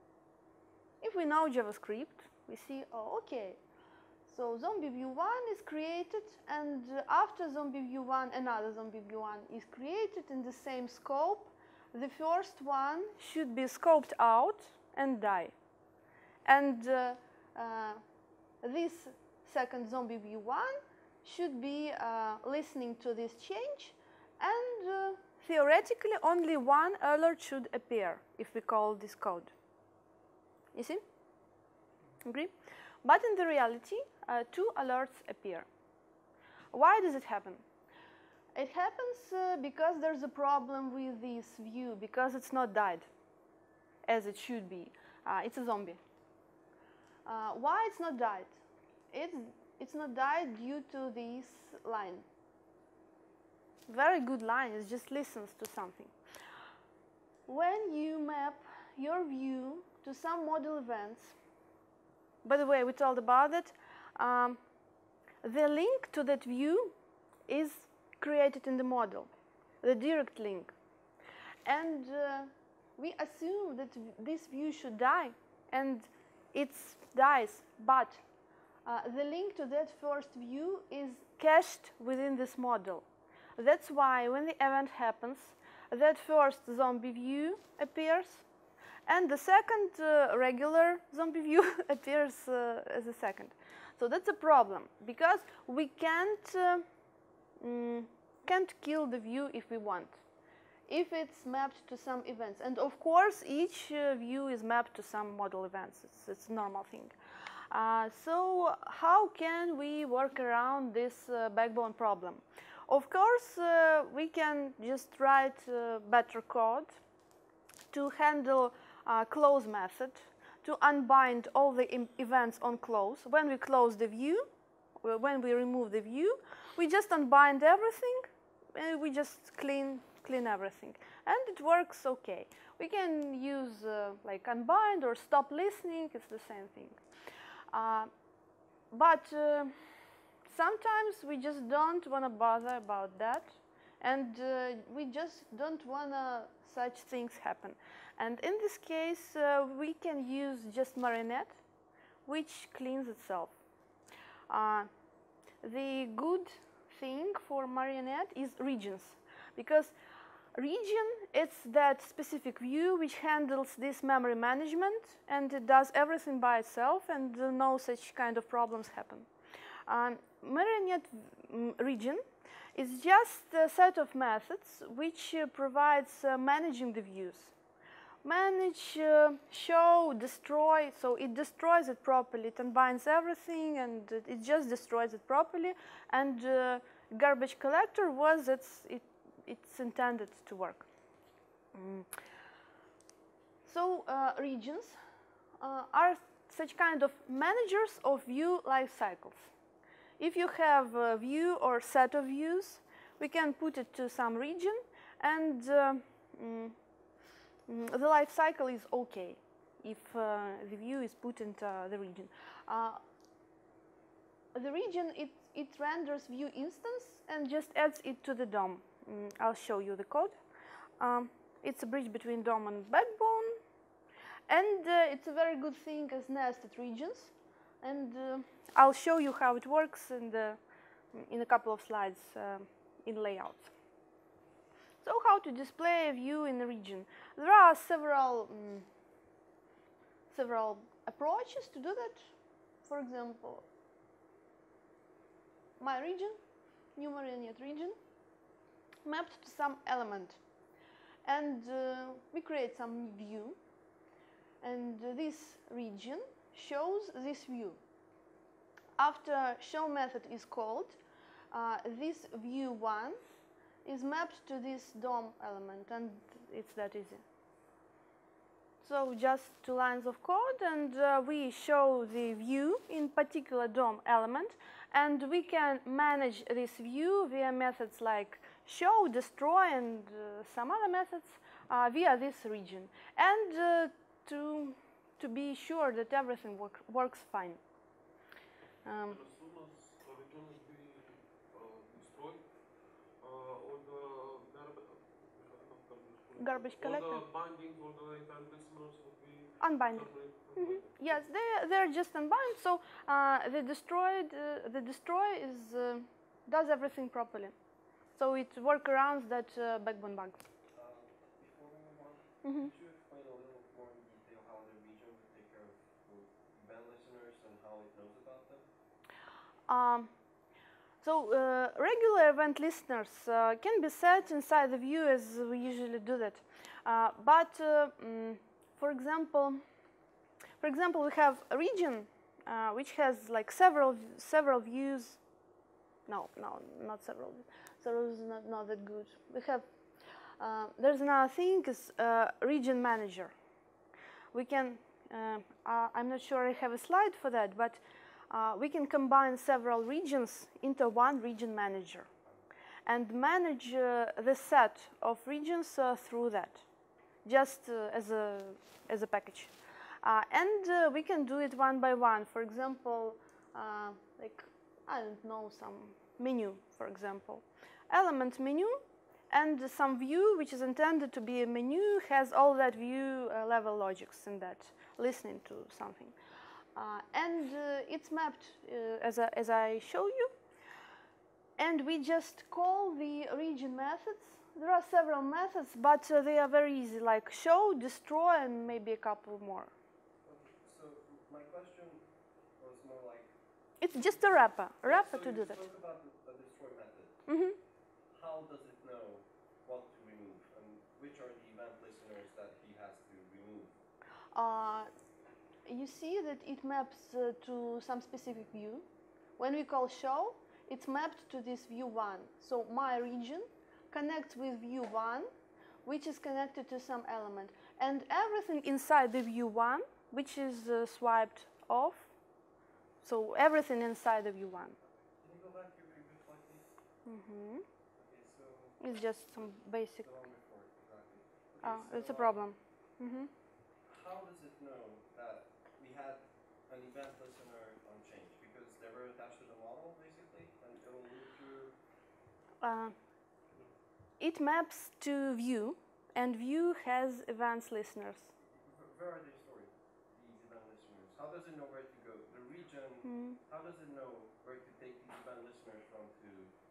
if we know JavaScript, we see, oh, okay, so zombie view one is created, and uh, after zombie view one, another zombie view one is created in the same scope. The first one should be scoped out and die. And uh, uh, this second zombie view one should be uh, listening to this change, and uh, theoretically only one alert should appear if we call this code. You see? Agree? But in the reality, uh, two alerts appear. Why does it happen? It happens uh, because there's a problem with this view, because it's not died as it should be. Uh, it's a zombie. Uh, why it's not died? It's, it's not died due to this line. Very good line, it just listens to something. When you map your view to some model events, by the way, we told about it, um, the link to that view is created in the model, the direct link. And uh, we assume that this view should die, and it dies, but uh, the link to that first view is cached within this model. That's why when the event happens, that first zombie view appears, and the second uh, regular zombie view appears uh, as a second. So that's a problem, because we can't, uh, mm, can't kill the view if we want, if it's mapped to some events. And of course, each uh, view is mapped to some model events. It's, it's a normal thing. Uh, so how can we work around this uh, backbone problem? Of course, uh, we can just write uh, better code to handle uh, close method, to unbind all the events on close. When we close the view, when we remove the view, we just unbind everything, and we just clean, clean everything. And it works okay. We can use uh, like unbind or stop listening, it's the same thing. Uh, but uh, sometimes we just don't want to bother about that, and uh, we just don't want to such things happen. And in this case, uh, we can use just Marionette, which cleans itself. Uh, the good thing for Marionette is regions, because region, it's that specific view which handles this memory management, and it does everything by itself, and uh, no such kind of problems happen. Um, Marionette region is just a set of methods which uh, provides uh, managing the views. Manage, uh, show, destroy, so it destroys it properly, it unbinds everything, and it, it just destroys it properly, and uh, garbage collector was its, it, it's intended to work. Mm. So uh, regions uh, are such kind of managers of view life cycles. If you have a view or set of views, we can put it to some region, and uh, mm, the life cycle is okay if uh, the view is put into uh, the region. Uh, the region, it, it renders view instance and just adds it to the D O M. Mm, I'll show you the code. Um, it's a bridge between D O M and backbone, And uh, it's a very good thing as nested regions. And uh, I'll show you how it works in, the, in a couple of slides uh, in layout. So how to display a view in a region? There are several, um, several approaches to do that. For example, my region, new Marionette region, mapped to some element. And uh, we create some view. And uh, this region shows this view. After show method is called, uh, this view one is mapped to this D O M element, and it's that easy. So just two lines of code, and uh, we show the view in particular D O M element, and we can manage this view via methods like show, destroy, and uh, some other methods uh, via this region, and uh, to to be sure that everything work, works fine. Um, as soon as a region is being uh, destroyed, uh, all the garbage, garbage collector. all the bindings, all the event listeners will be unbind. Mm-hmm. Yes, they they're just unbind. So uh, the destroyed uh, the destroy is uh, does everything properly. So it workarounds that uh, backbone bug. Uh, before we move on, Mm-hmm. could you explain a little more in detail how the region would take care of both event listeners and how it knows about them? Um, so uh, regular event listeners uh, can be set inside the view as we usually do that. Uh, but uh, mm, for example, for example, we have a region uh, which has like several several views. No, no, not several. Several is not, not that good. We have uh, there's another thing is uh, region manager. We can. Uh, uh, I'm not sure I have a slide for that, but uh, we can combine several regions into one region manager and manage uh, the set of regions uh, through that, just uh, as a as a package. Uh, and uh, we can do it one by one. For example, uh, like I don't know, some menu, for example, element menu, and some view which is intended to be a menu has all that view uh, level logics in that, listening to something. Uh, and uh, it's mapped uh, as, a, as I show you. And we just call the region methods. There are several methods, but uh, they are very easy, like show, destroy, and maybe a couple more. Um, so my question was more like... It's just a wrapper, a wrapper so to do that. you spoke about the, the destroy method. Mm-hmm. How does it know what to remove, and which are the event listeners that he has to remove? Uh, you see that it maps uh, to some specific view. When we call show, it's mapped to this view one. So my region connects with view one, which is connected to some element. And everything inside the view one, which is uh, swiped off, so everything inside the view one. Can you go back to your previous slide, please? Mm-hmm. Okay, so... It's just some basic. The one before, exactly. Okay, Oh, so, it's a uh, problem. Mm-hmm. How does it know that we had an event listener on change? Because they were attached to the model, basically, and it will move through... Uh, it maps to view, and view has events listeners. Where are they stored, these event listeners? How does it know where to go? The region, Mm. how does it know where to take these event listeners from to...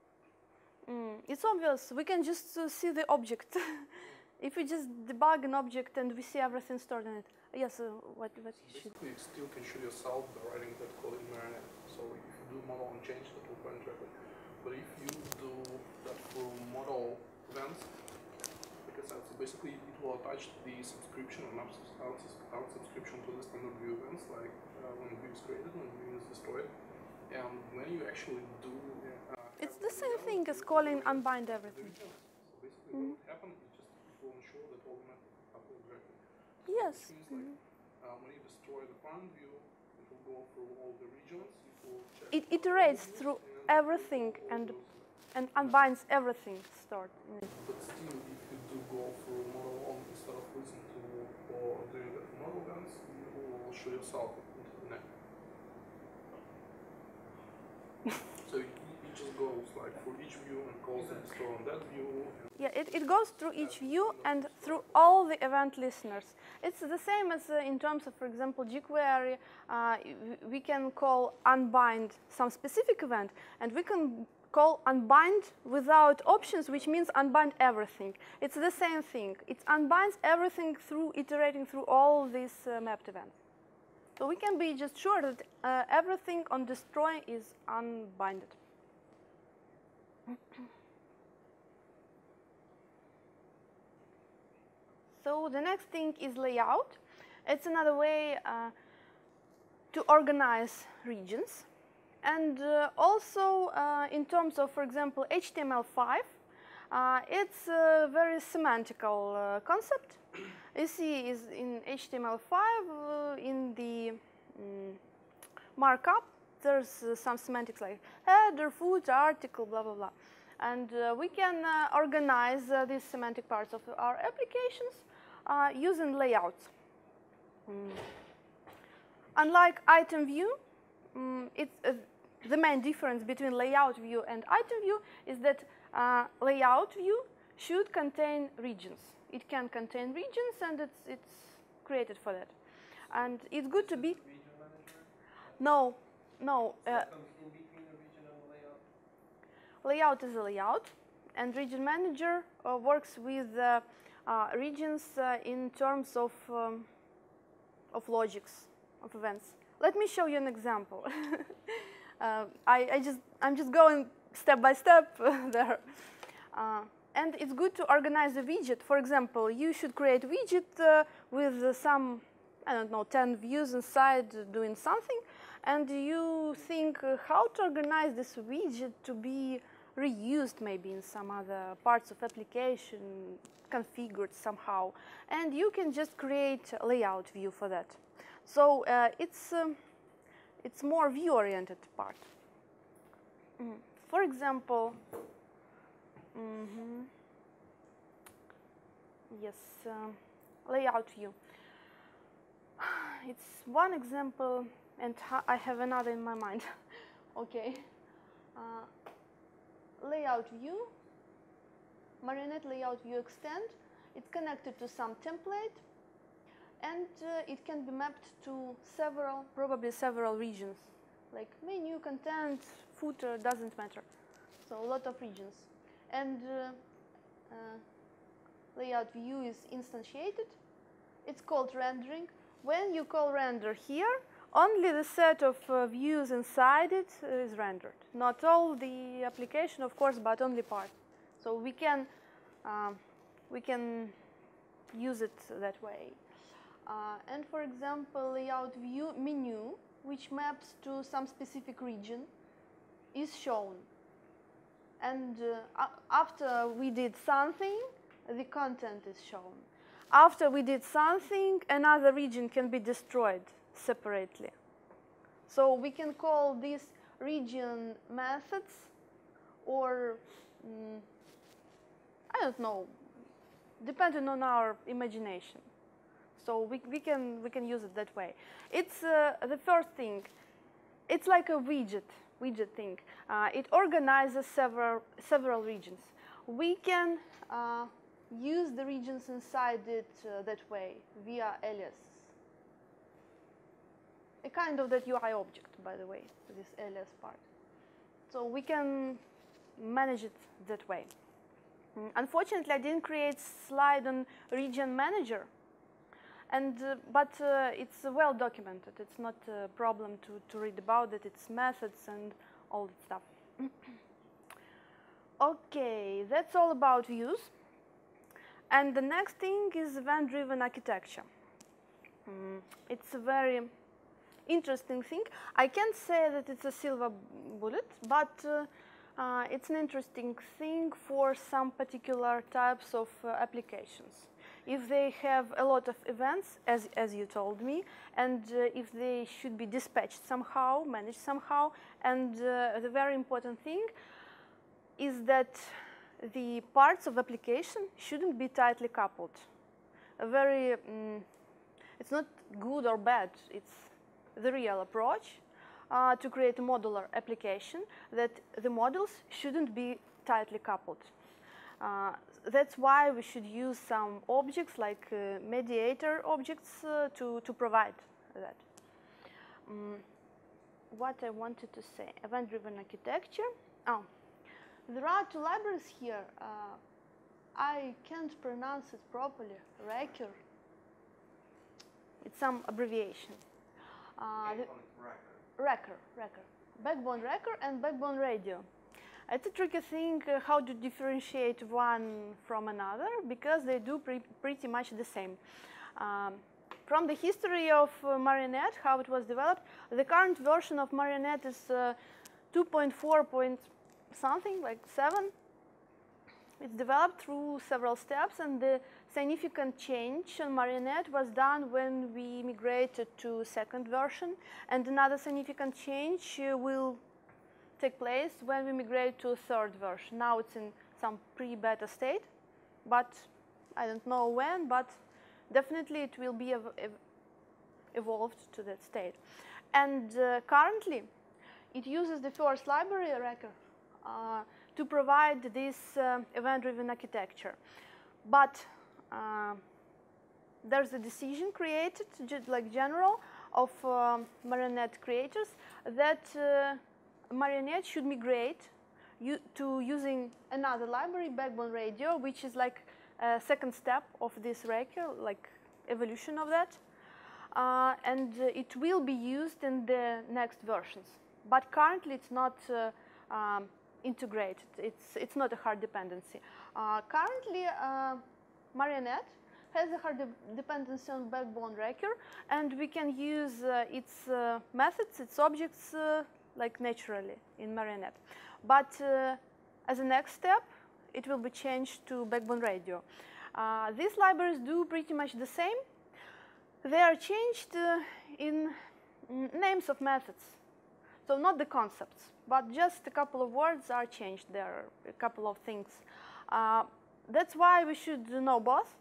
Mm. It's obvious. We can just uh, see the object. If we just debug an object and we see everything stored in it. Yes, uh, what, what you should... Basically, you still can show yourself by writing that code in Marionette. So if you do model and change, that will point directly. But if you do that through model events, like I said, so basically it will attach the subscription and out subscription to the standard view events, like uh, when view is created, when view is destroyed. And when you actually do... Uh, It's the same thing as calling unbind everything. So basically Mm-hmm. what will happen is just it will ensure that all the methods are called directly. Yes. Which means like uh, when you destroy the parent view, it will go through all the regions, it will check It all iterates views, through and everything all and those- and unbinds everything stored in it. But still, if you do go through model on instead of listening to or doing that model events, you will show yourself into the net. So you, you just goes like for each view and calls the destroy on that view. Yeah, it, it goes through each view and through all the event listeners. It's the same as uh, in terms of, for example, jQuery. Uh, we can call unbind some specific event, and we can call unbind without options, which means unbind everything. It's the same thing. It unbinds everything through iterating through all these uh, mapped events. So we can be just sure that uh, everything on destroy is unbinded. So the next thing is layout. It's another way uh, to organize regions. And uh, also uh, in terms of, for example, H T M L five, uh, it's a very semantical uh, concept. You see is in H T M L five, uh, in the um, markup, there's uh, some semantics like header, footer, article, blah, blah, blah. And uh, we can uh, organize uh, these semantic parts of our applications uh, using layouts. Mm. Unlike item view, um, it's, uh, the main difference between layout view and item view is that uh, layout view should contain regions. It can contain regions, and it's, it's created for that. And it's good to be. No, no. Uh, in between the region and the layout? Layout is a layout, and region manager uh, works with uh, uh, regions uh, in terms of um, of logics of events. Let me show you an example. uh, I, I just I'm just going step by step there, uh, and it's good to organize a widget. For example, you should create a widget uh, with uh, some I don't know ten views inside uh, doing something, and you think uh, how to organize this widget to be reused maybe in some other parts of application, configured somehow, and you can just create a layout view for that. So uh, it's um, it's more view-oriented part. Mm. For example, mm-hmm. yes, uh, layout view. It's one example, and I have another in my mind. Okay. Uh, layout view, Marionette layout view extend. It's connected to some template, and uh, it can be mapped to several, probably several regions, like menu, content, footer, doesn't matter. So a lot of regions. And uh, uh, layout view is instantiated. It's called rendering. When you call render here, only the set of uh, views inside it is rendered. Not all the application, of course, but only part. So we can um, we can use it that way. Uh, and for example, layout view menu, which maps to some specific region, is shown. And uh, after we did something, the content is shown. After we did something, another region can be destroyed separately. So we can call these region methods, or mm, I don't know, depending on our imagination. So we, we can we can use it that way. It's uh, the first thing. It's like a widget widget thing. Uh, it organizes several several regions. We can uh, use the regions inside it uh, that way via alias. A kind of that U I object, by the way, this alias part. So we can manage it that way. Mm, unfortunately, I didn't create slide on region manager, and uh, but uh, it's uh, well documented. It's not a problem to, to read about it. It's methods and all that stuff. Okay, that's all about views. And the next thing is event-driven architecture. Mm, it's a very interesting thing. I can't say that it's a silver bullet, but uh, uh, it's an interesting thing for some particular types of uh, applications. If they have a lot of events, as, as you told me, and uh, if they should be dispatched somehow, managed somehow, and uh, the very important thing is that the parts of application shouldn't be tightly coupled. A very, um, it's not good or bad, it's the real approach. uh, to create a modular application that the models shouldn't be tightly coupled. Uh, that's why we should use some objects like uh, mediator objects uh, to, to provide that. Um, what I wanted to say, event-driven architecture. Oh, there are two libraries here. Uh, I can't pronounce it properly. Raker. It's some abbreviation. Uh, Raker, Raker. Backbone Raker and Backbone Radio. It's a tricky thing uh, how to differentiate one from another because they do pre pretty much the same. Um, from the history of uh, Marionette, how it was developed, the current version of Marionette is uh, two point four point something, like seven. It's developed through several steps, and the significant change on Marionette was done when we migrated to second version, and another significant change uh, will take place when we migrate to a third version. Now it's in some pre-beta state, but I don't know when, but definitely it will be ev ev evolved to that state. And uh, currently, it uses the first library, Raker, uh, to provide this uh, event-driven architecture. But uh, there's a decision created, like general, of uh, Marionette creators that uh, Marionette should migrate you to using another library, Backbone Radio, which is like a second step of this Raker, like evolution of that. Uh, and uh, it will be used in the next versions. But currently it's not uh, um, integrated. It's, it's not a hard dependency. Uh, currently, uh, Marionette has a hard de dependency on Backbone Raker, and we can use uh, its uh, methods, its objects, uh, like naturally in Marionette. But uh, as a next step, it will be changed to Backbone Radio. Uh, these libraries do pretty much the same. They are changed uh, in names of methods. So not the concepts, but just a couple of words are changed. There are a couple of things. Uh, that's why we should know both.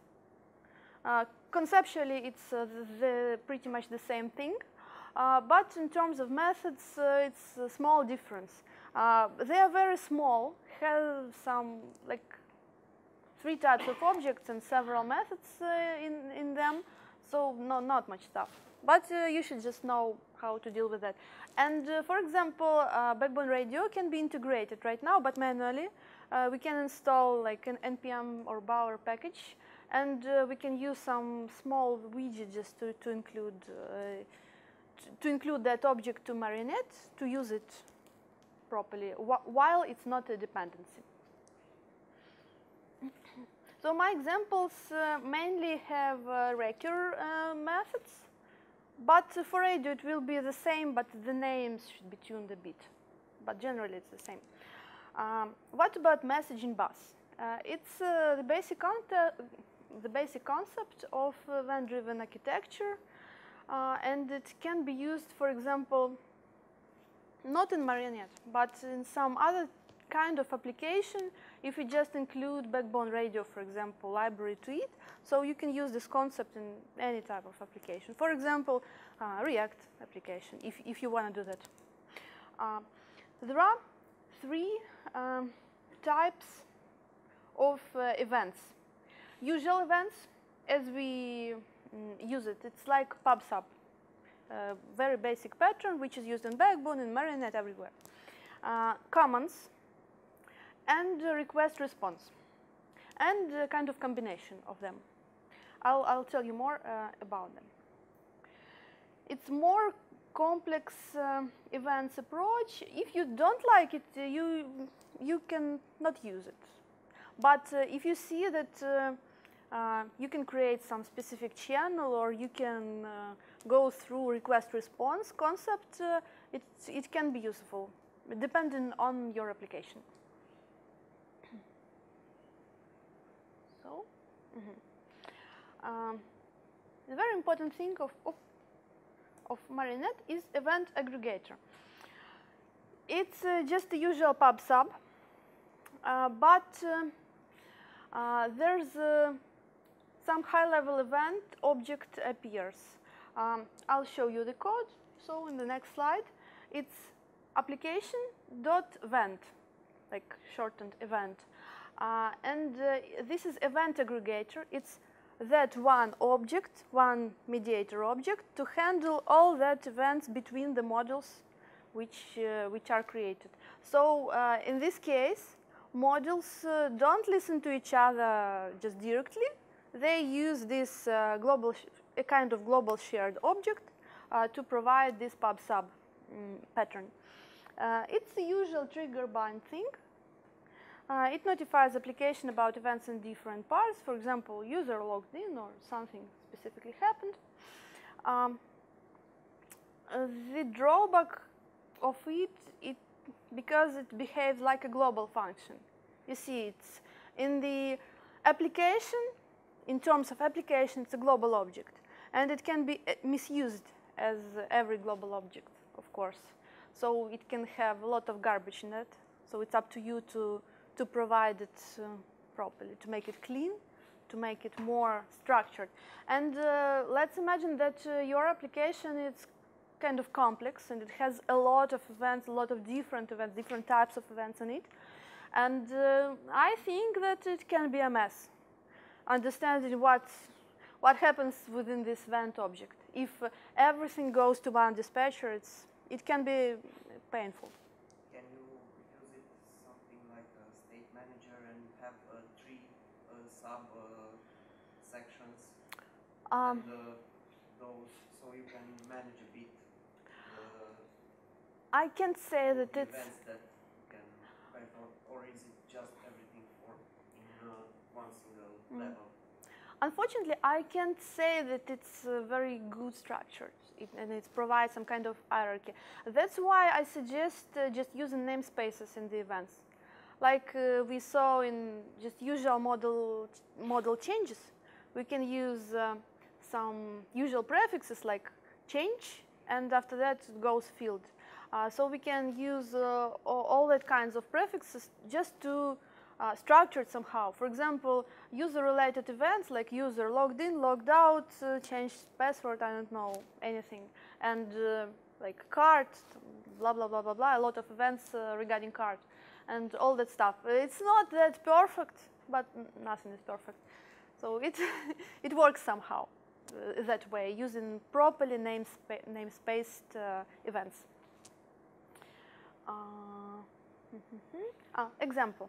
Uh, conceptually, it's uh, the, pretty much the same thing. Uh, but in terms of methods, uh, it's a small difference. Uh, they are very small, have some like three types of objects and several methods uh, in, in them, so no, not much stuff. But uh, you should just know how to deal with that. And uh, for example, uh, Backbone Radio can be integrated right now, but manually. Uh, we can install like an N P M or Bower package, and uh, we can use some small widget just to, to include uh, to include that object to Marionette to use it properly wh while it's not a dependency. So my examples uh, mainly have uh, Raker uh, methods, but uh, for radio it will be the same, but the names should be tuned a bit. But generally it's the same. Um, what about messaging bus? Uh, it's uh, the basic the basic concept of event-driven architecture. Uh, and it can be used, for example, not in Marionette, but in some other kind of application if you just include Backbone Radio, for example, library to it. So you can use this concept in any type of application. For example, uh, React application, if, if you want to do that. Uh, there are three um, types of uh, events. Usual events, as we use it. It's like pub/sub, uh, very basic pattern which is used in Backbone, in Marionette, everywhere. Uh, commons and uh, request response, and a kind of combination of them. I'll, I'll tell you more uh, about them. It's more complex uh, events approach. If you don't like it, uh, you you can not use it. But uh, if you see that uh, Uh, you can create some specific channel, or you can uh, go through request-response concept. Uh, it, it can be useful, depending on your application. So, mm-hmm. um, the very important thing of, of, of Marionette is event aggregator. It's uh, just the usual pub/sub, uh, but uh, uh, there's uh, some high-level event object appears. Um, I'll show you the code. So in the next slide, It's application.event, like shortened event. Uh, and uh, this is event aggregator. It's that one object, one mediator object, to handle all that events between the modules which, uh, which are created. So uh, in this case, modules uh, don't listen to each other just directly. They use this uh, global, a kind of global shared object uh, to provide this pub-sub um, pattern. Uh, it's the usual trigger bind thing. Uh, it notifies application about events in different parts. For example, user logged in or something specifically happened. Um, uh, the drawback of it, it, because it behaves like a global function. You see, it's in the application, in terms of application, it's a global object. And it can be misused as every global object, of course. So it can have a lot of garbage in it. So it's up to you to, to provide it uh, properly, to make it clean, to make it more structured. And uh, let's imagine that uh, your application is kind of complex and it has a lot of events, a lot of different events, different types of events in it. And uh, I think that it can be a mess, understanding what, what happens within this event object. If uh, everything goes to one dispatcher, it's, it can be painful. Can you use it something like a state manager and have uh, three uh, sub uh, sections Um, and uh, those, so you can manage a bit uh, I can't say that the it's... events that you can write on, or is it just everything for in uh, one single Mm. level? Unfortunately, I can't say that it's uh, very good structured it, and it provides some kind of hierarchy. That's why I suggest uh, just using namespaces in the events. Like uh, we saw in just usual model, model changes, we can use uh, some usual prefixes like change, and after that it goes field. Uh, so we can use uh, all, all that kinds of prefixes just to Uh, structured somehow. For example, user-related events like user logged in, logged out, uh, changed password, I don't know, anything. And uh, like cart, blah, blah, blah, blah, blah, a lot of events uh, regarding cart and all that stuff. It's not that perfect, but nothing is perfect. So it, it works somehow uh, that way, using properly namespa namespaced uh, events. Uh, ah, example.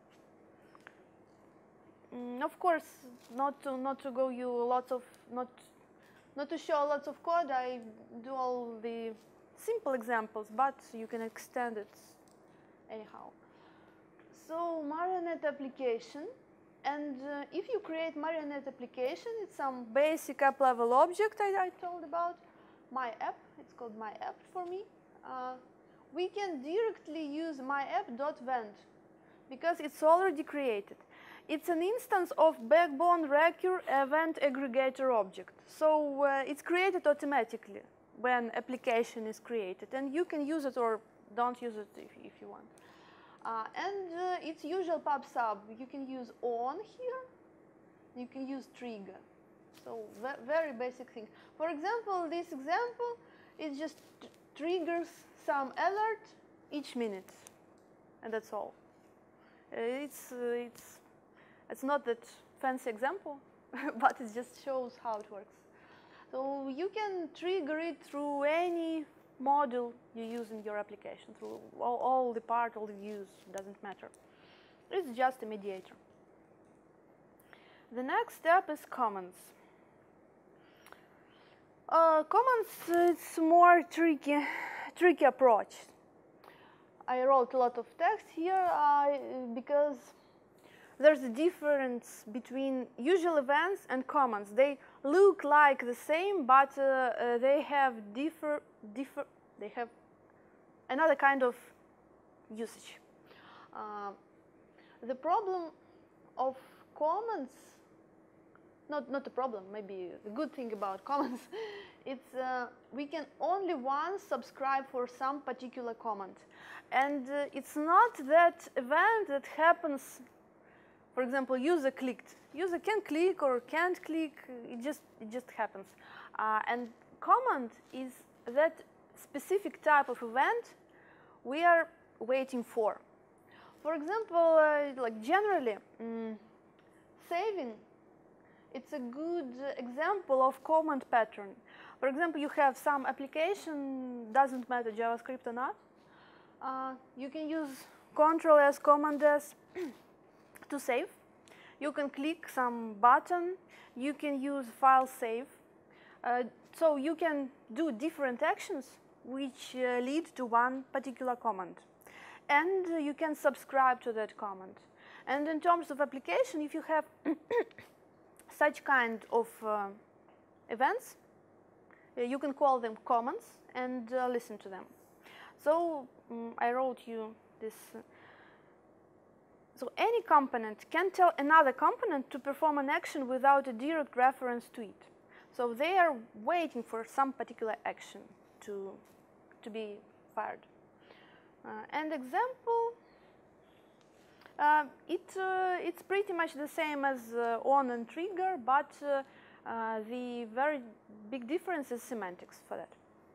Mm, of course, not to not to go you lots of not not to show lots of code. I do all the simple examples, but you can extend it anyhow. So Marionette application, and uh, if you create Marionette application, it's some basic app level object I, I told about. My app, it's called my app for me. Uh, we can directly use my app.vent because it's already created. It's an instance of backbone recur event aggregator object. So uh, it's created automatically when application is created. And you can use it or don't use it if, if you want. Uh, and uh, it's usual pub-sub. You can use on here. You can use trigger. So very basic thing. For example, this example, it just triggers some alert each minute. And that's all. Uh, it's, uh, it's It's not that fancy example, but it just shows how it works. So you can trigger it through any module you use in your application, through all, all the part, all the views, doesn't matter. It's just a mediator. The next step is commons. Uh, commons, it's more tricky, tricky approach. I wrote a lot of text here uh, because there's a difference between usual events and commons. They look like the same, but uh, uh, they have differ, differ, they have another kind of usage. Uh, the problem of commons, not not a problem, maybe the good thing about commons, it's uh, we can only once subscribe for some particular command, and uh, it's not that event that happens. For example, user clicked. User can click or can't click. It just it just happens. Uh, and command is that specific type of event we are waiting for. For example, uh, like generally, um, saving, it's a good example of command pattern. For example, you have some application, doesn't matter JavaScript or not. Uh, you can use Control S, Command S to save. You can click some button. You can use file save. Uh, so you can do different actions which uh, lead to one particular command. And uh, you can subscribe to that command. And in terms of application, if you have such kind of uh, events, uh, you can call them commands and uh, listen to them. So um, I wrote you this. Uh, so any component can tell another component to perform an action without a direct reference to it. So they are waiting for some particular action to, to be fired. Uh, and example, uh, it, uh, it's pretty much the same as uh, on and trigger, but uh, uh, the very big difference is semantics for that.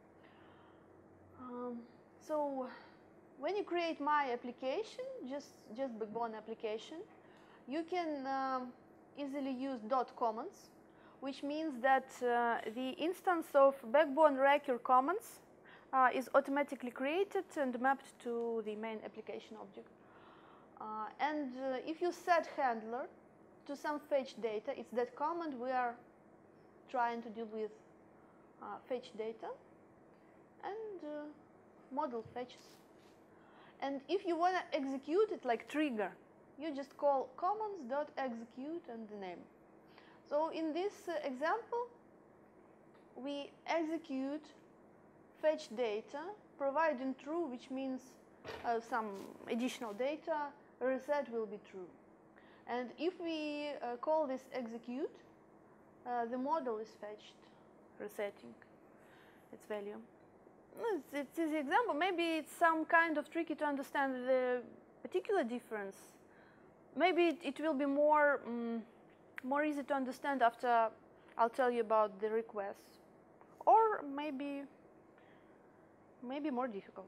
Um, so when you create my application, just, just backbone application, you can um, easily use dot comments, which means that uh, the instance of backbone recur comments uh, is automatically created and mapped to the main application object. Uh, and uh, if you set handler to some fetch data, it's that command we are trying to deal with uh, fetch data, and uh, model fetches. And if you want to execute it like trigger, you just call commands.execute and the name. So in this uh, example, we execute fetch data, providing true, which means uh, some additional data, reset will be true. And if we uh, call this execute, uh, the model is fetched, resetting its value. It's, it's an example. Maybe it's some kind of tricky to understand the particular difference. Maybe it, it will be more, um, more easy to understand after I'll tell you about the requests. Or maybe, maybe more difficult.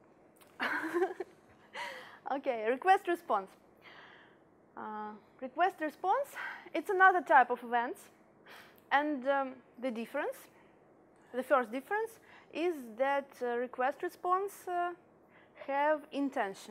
Okay, request response. Uh, request response, it's another type of events. And um, the difference, the first difference, is that uh, request response uh, have intention.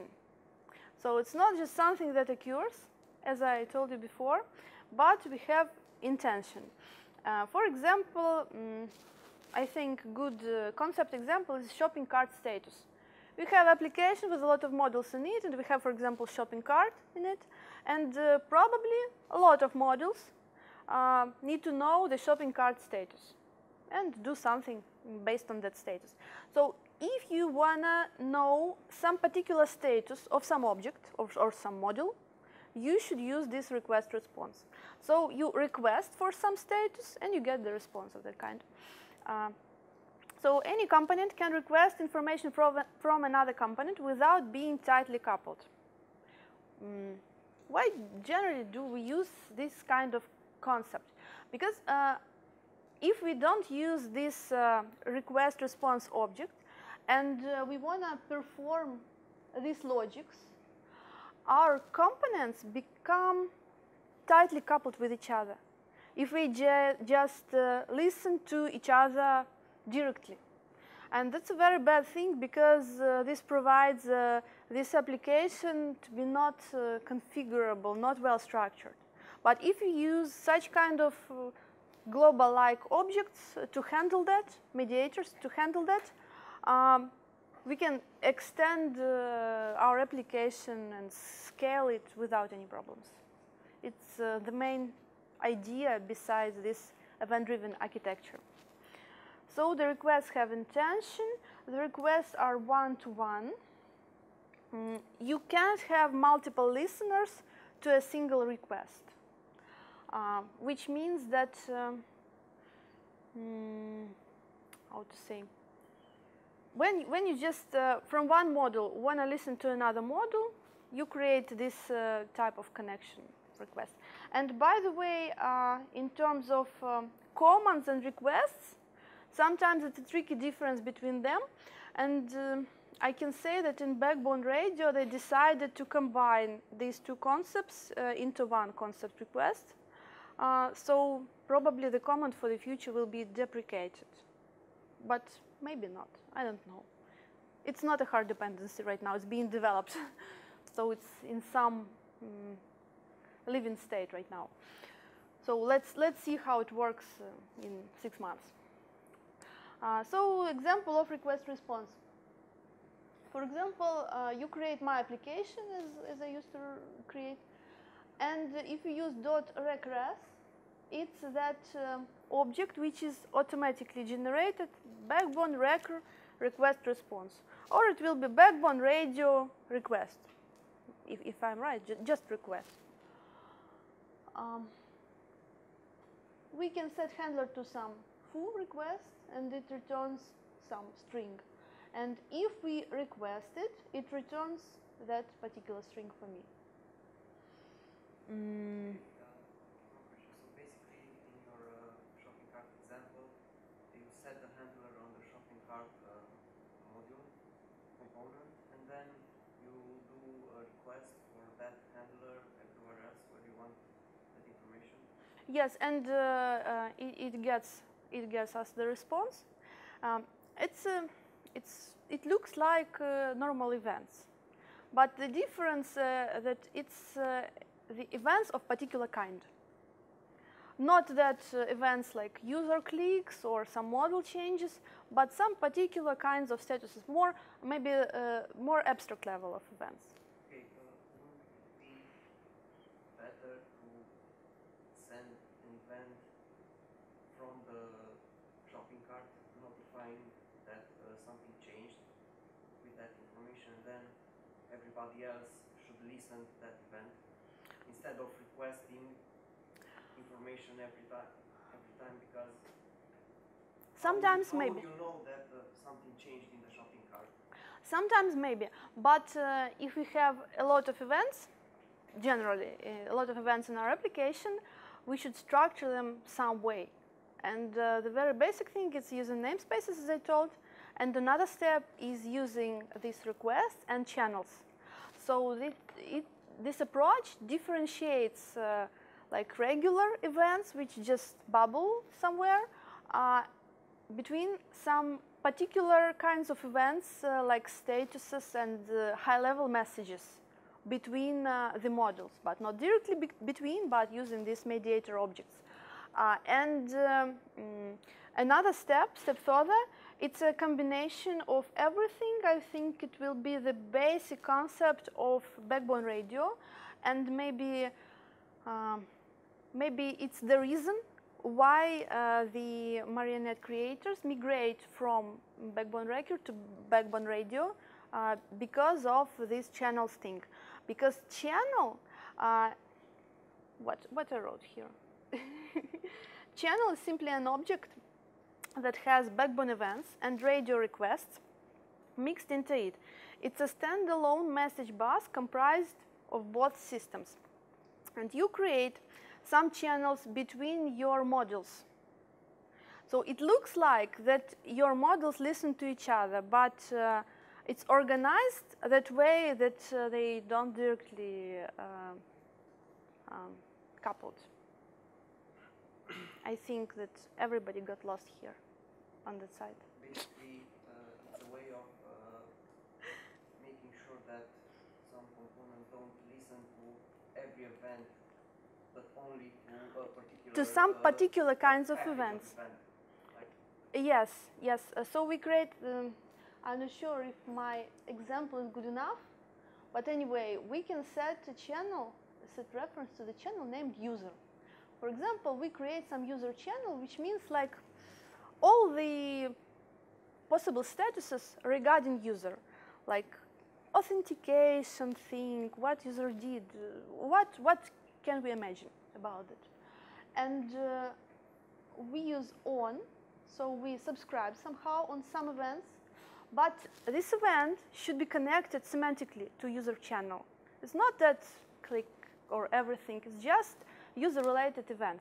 So it's not just something that occurs, as I told you before, but we have intention. Uh, for example, um, I think good uh, concept example is shopping cart status. We have application with a lot of models in it, and we have, for example, shopping cart in it, and uh, probably a lot of models uh, need to know the shopping cart status and do something based on that status. So if you wanna know some particular status of some object or, or some model, you should use this request response. So you request for some status and you get the response of that kind. Uh, so any component can request information from, from another component without being tightly coupled. Mm. Why generally do we use this kind of concept? Because uh, if we don't use this uh, request response object and uh, we want to perform these logics, our components become tightly coupled with each other if we ju just uh, listen to each other directly. And that's a very bad thing, because uh, this provides uh, this application to be not uh, configurable, not well structured. But if you use such kind of uh, global-like objects to handle that, mediators to handle that, um, we can extend uh, our application and scale it without any problems. It's uh, the main idea besides this event-driven architecture. So the requests have intention. The requests are one-to-one. Mm, you can't have multiple listeners to a single request. Uh, which means that, um, mm, how to say, when, when you just, uh, from one model, want to listen to another model, you create this uh, type of connection request. And by the way, uh, in terms of um, commands and requests, Sometimes it's a tricky difference between them. And um, I can say that in backbone radio, they decided to combine these two concepts uh, into one concept request. Uh, so probably the command for the future will be deprecated. But maybe not. I don't know. It's not a hard dependency right now. It's being developed. So it's in some um, living state right now. So let's, let's see how it works uh, in six months. Uh, so example of request response. For example, uh, you create my application as, as I used to create. And if you use .recres, it's that um, object which is automatically generated, backbone rec request response. Or it will be backbone radio request, if, if I'm right, ju just request. Um, we can set handler to some foo request, and it returns some string. And if we request it, it returns that particular string for me. Mm. So basically, in your uh, shopping cart example, you set the handler on the shopping cart uh, module component, and then you do a request for that handler everywhere else where you want that information. Yes, and uh, uh, it, it gets it gets us the response. Um, it's uh, it's it looks like uh, normal events, but the difference uh, that it's uh, the events of particular kind. Not that uh, events like user clicks or some model changes, but some particular kinds of statuses, more maybe uh, more abstract level of events. Okay, uh, wouldn't it be better to send an event from the shopping cart notifying that uh, something changed with that information, and then everybody else should listen to that event instead of requesting information every time, every time because Sometimes how would, how maybe. would you know that uh, something changed in the shopping cart? Sometimes maybe, but uh, if we have a lot of events, generally uh, a lot of events in our application, we should structure them some way. And uh, the very basic thing is using namespaces, as I told, and another step is using these requests and channels. So it, it, this approach differentiates uh, like regular events which just bubble somewhere uh, between some particular kinds of events uh, like statuses and uh, high-level messages between uh, the models, but not directly be between, but using these mediator objects. Uh, and um, mm, another step, step further, it's a combination of everything. I think it will be the basic concept of backbone radio, and maybe, um, maybe it's the reason why uh, the Marionette creators migrate from backbone record to backbone radio uh, because of this channels thing. Because channel, uh, what, what I wrote here? Channel is simply an object that has backbone events and radio requests mixed into it. It's a standalone message bus comprised of both systems. And you create some channels between your modules. So it looks like that your modules listen to each other, but uh, it's organized that way that uh, they don't directly uh, um, coupled. I think that everybody got lost here on that side. Basically, uh, it's a way of uh, making sure that some components don't listen to every event, but only to a particular To some uh, particular kinds of package events. event. Like Yes, yes. Uh, so we create, um, I'm not sure if my example is good enough, but anyway, we can set a channel, set reference to the channel named user. For example, we create some user channel, which means like all the possible statuses regarding user, like authentication thing, what user did, what, what can we imagine about it. And uh, we use on, so we subscribe somehow on some events, but this event should be connected semantically to user channel. It's not that click or everything, it's just user-related events.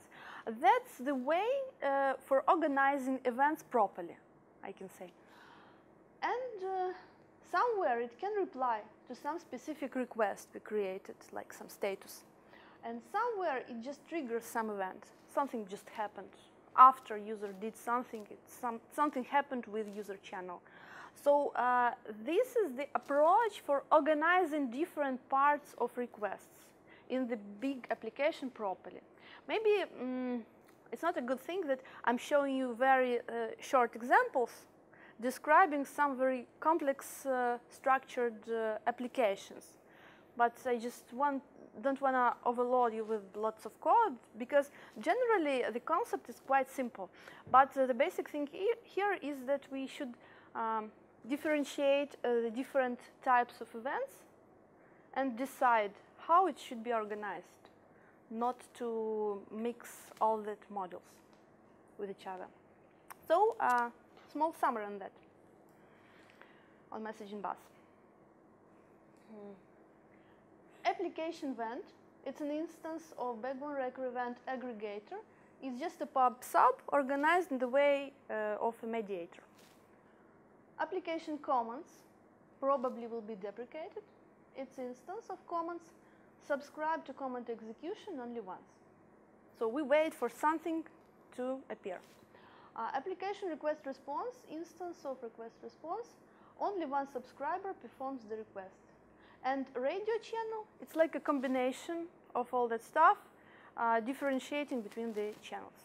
That's the way uh, for organizing events properly, I can say. And uh, somewhere it can reply to some specific request we created, like some status. And somewhere it just triggers some event. Something just happened. After user did something, it some, something happened with user channel. So uh, this is the approach for organizing different parts of requests in the big application properly. Maybe um, it's not a good thing that I'm showing you very uh, short examples describing some very complex uh, structured uh, applications. But I just want, don't want to overload you with lots of code, because generally the concept is quite simple. But uh, the basic thing he here is that we should um, differentiate uh, the different types of events and decide how it should be organized, not to mix all the modules with each other. So, uh, small summary on that, on messaging bus. Hmm. Application event, it's an instance of backbone record event aggregator. It's just a pub sub organized in the way uh, of a mediator. Application comments probably will be deprecated. It's instance of comments subscribe to comment execution only once. So we wait for something to appear. Uh, application request response, instance of request response, only one subscriber performs the request. And radio channel, it's like a combination of all that stuff, uh, differentiating between the channels.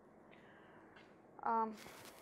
Um,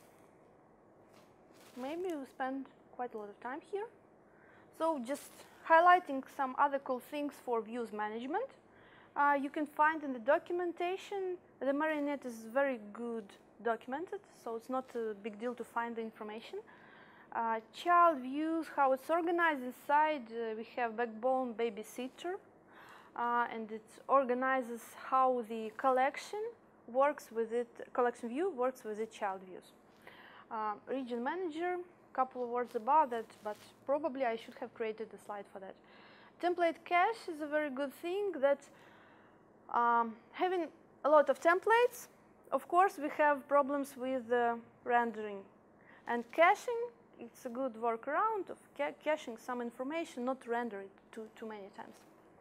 maybe we spend quite a lot of time here. So just highlighting some other cool things for views management. Uh, you can find in the documentation, the Marionette is very good documented, so it's not a big deal to find the information. Uh, child views, how it's organized inside, uh, we have backbone babysitter, uh, and it organizes how the collection works with it, collection view works with the child views. Uh, region manager, couple of words about that, but probably I should have created a slide for that. Template cache is a very good thing that um, having a lot of templates, of course, we have problems with uh, rendering. And caching, it's a good workaround of ca caching some information, not render it too, too many times.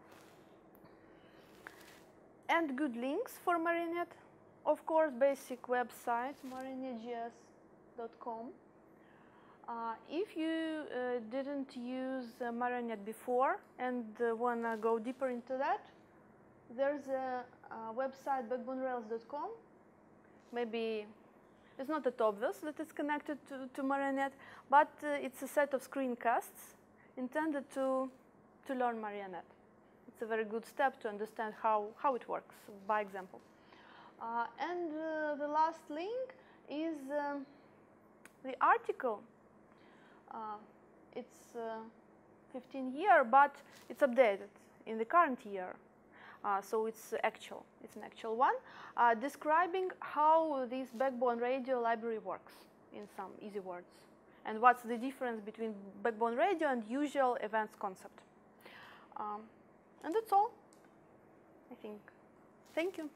And good links for Marionette. Of course, basic website, marionette J S dot com. Uh, if you uh, didn't use uh, Marionette before and uh, want to go deeper into that, there's a, a website, backbone rails dot com. Maybe it's not that obvious that it's connected to, to Marionette, but uh, it's a set of screencasts intended to, to learn Marionette. It's a very good step to understand how, how it works, by example. Uh, and uh, the last link is um, the article. Uh, it's uh, fifteen year, but it's updated in the current year. Uh, so it's actual, it's an actual one, uh, describing how this backbone radio library works in some easy words, and what's the difference between backbone radio and usual events concept. Um, and that's all, I think. Thank you.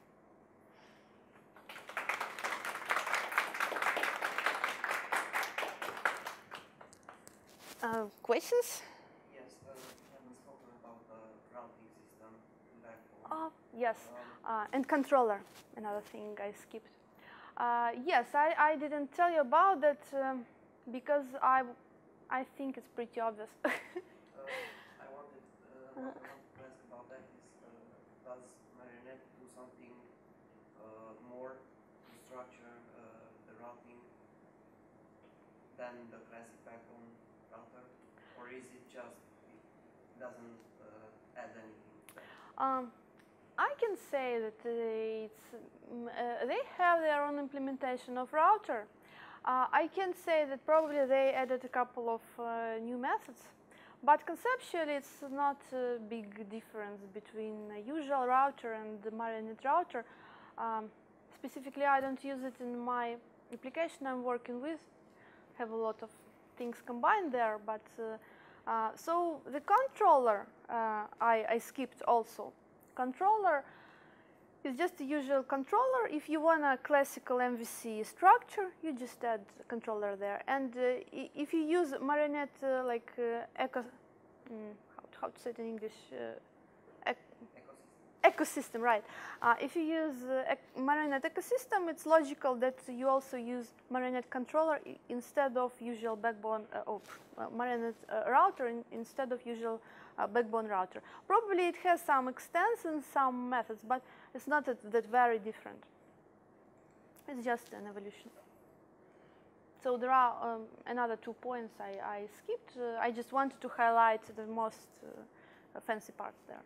Uh, questions? Yes, uh, we haven't spoken about the routing system in backbone. Oh, yes, Um, uh, and controller, another thing I skipped. Uh, yes, I, I didn't tell you about that um, because I, I think it's pretty obvious. uh, I wanted, uh, what I wanted to ask about that is, uh, does Marionette do something uh, more to structure uh, the routing than the classic backbone router, or is it just it doesn't uh, add anything? Um, I can say that uh, it's, um, uh, they have their own implementation of router. Uh, I can say that probably they added a couple of uh, new methods, but conceptually it's not a big difference between a usual router and the Marionette router. Um, specifically, I don't use it in my application I'm working with. Have a lot of things combined there, but uh, uh, so the controller uh, I, I skipped also. Controller It's just a usual controller. If you want a classical M V C structure, you just add a controller there. And uh, if you use Marionette uh, like uh, eco, mm, how, how to say it in English? Uh, ec ecosystem, right. Uh, if you use uh, ec Marionette ecosystem, it's logical that you also use Marionette controller instead of usual backbone, uh, oh, uh, Marionette uh, router in, instead of usual uh, backbone router. Probably it has some extensions, some methods, but it's not that, that very different. It's just an evolution. So there are um, another two points I, I skipped. Uh, I just wanted to highlight the most uh, fancy parts there.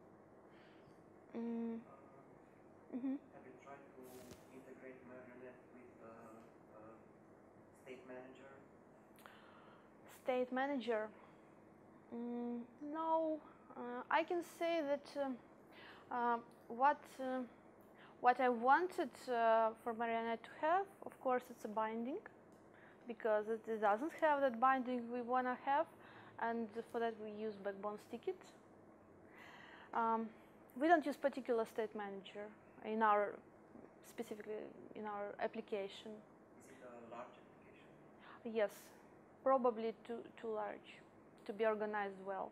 Mm. Mm-hmm. Have you tried to integrate Marionette with the uh, state manager? State manager? Mm, no. Uh, I can say that um, uh, what uh, what I wanted uh, for Marionette to have, of course, it's a binding, because it, it doesn't have that binding we want to have, and for that we use backbone stickit. Um, We don't use particular state manager in our, specifically in our application. Is it a large application? Yes, probably too, too large to be organized well.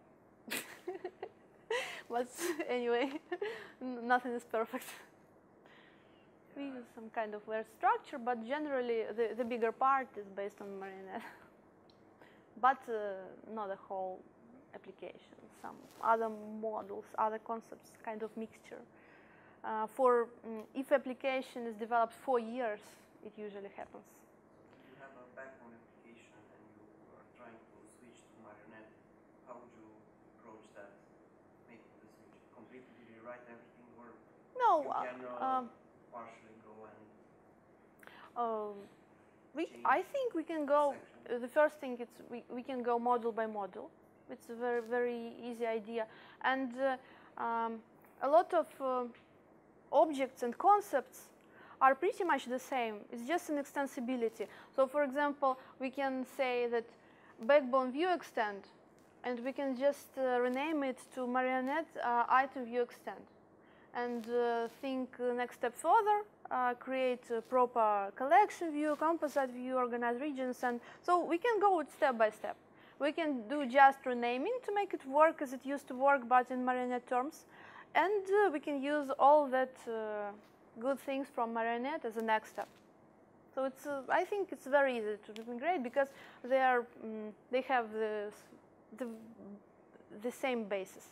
But anyway, nothing is perfect. We use some kind of weird structure, but generally the, the bigger part is based on Marionette. But uh, not a whole application. Some other models, other concepts, kind of mixture. Uh, for um, if application is developed for years, it usually happens. So you have a backbone application and you are trying to switch to Marionette. How would you approach that, making the switch? Completely rewrite everything, or No, you uh, can uh, um, partially go and um, we, change I think we can go. section? Uh, the first thing is we we can go module by module. It's a very, very easy idea. And uh, um, a lot of uh, objects and concepts are pretty much the same. It's just an extensibility. So for example, we can say that backbone view extend, and we can just uh, rename it to Marionette uh, item view extend. And uh, think uh, next step further, uh, create a proper collection view, composite view, organize regions. And so we can go step by step. We can do just renaming to make it work as it used to work, but in Marionette terms. And uh, we can use all that uh, good things from Marionette as a next step. So it's, uh, I think it's very easy to integrate because they are, um, they have the, the, the same basis.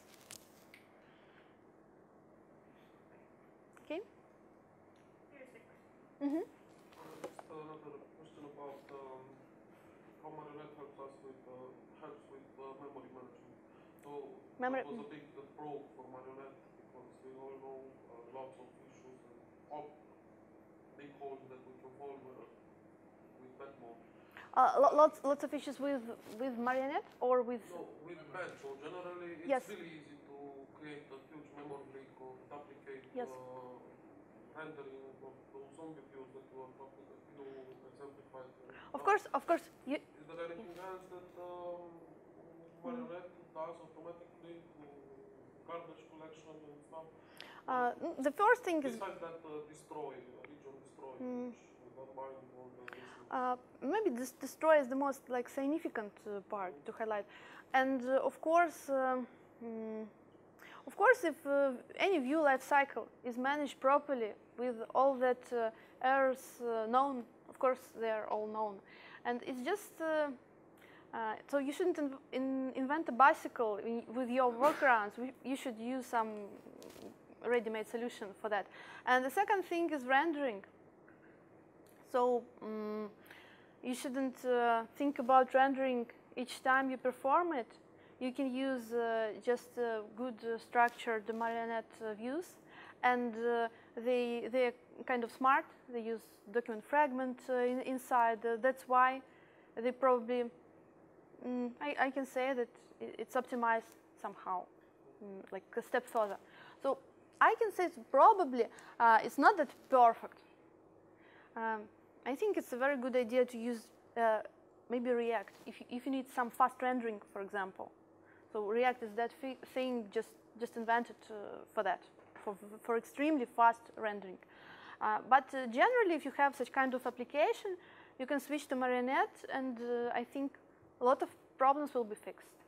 Okay? Mm-hmm. Just another question about um, how Marionette helps us with uh, helps with uh, memory management. So Memory that was a big uh, pro for Marionette because we all know uh, lots of issues and all big holes that we can fall with, uh, with backbone. Uh, lo lots, lots of issues with with Marionette or with. No, with batch. So generally, it's Yes. really easy to create a huge memory leak or duplicate Yes. uh, handling of those zombie views that you are talking that you exemplified. Of course, of course. You, Is there anything else that um, Marionette does automatically to garbage collection and stuff? uh, the first thing is. Besides that, uh, destroy, uh, region destroy, Mm. which without buying all the reasons. Uh, maybe this destroy is the most like significant uh, part to highlight, and uh, of course, um, mm, of course, if uh, any view life cycle is managed properly with all that uh, errors uh, known, of course they are all known, and it's just uh, uh, so you shouldn't in in invent a bicycle in, with your workarounds. We, you should use some ready-made solution for that. And the second thing is rendering. So um, you shouldn't uh, think about rendering each time you perform it. You can use uh, just uh, good uh, structured Marionette uh, views, and uh, they they're kind of smart. They use document fragment uh, in, inside. Uh, that's why they probably mm, I, I can say that it's optimized somehow, mm, like a step further. So I can say it's probably uh, it's not that perfect. Um, I think it's a very good idea to use uh, maybe React if you, if you need some fast rendering, for example. So React is that thing just just invented uh, for that. for, for extremely fast rendering. Uh, but uh, generally, if you have such kind of application, you can switch to Marionette, and uh, I think a lot of problems will be fixed.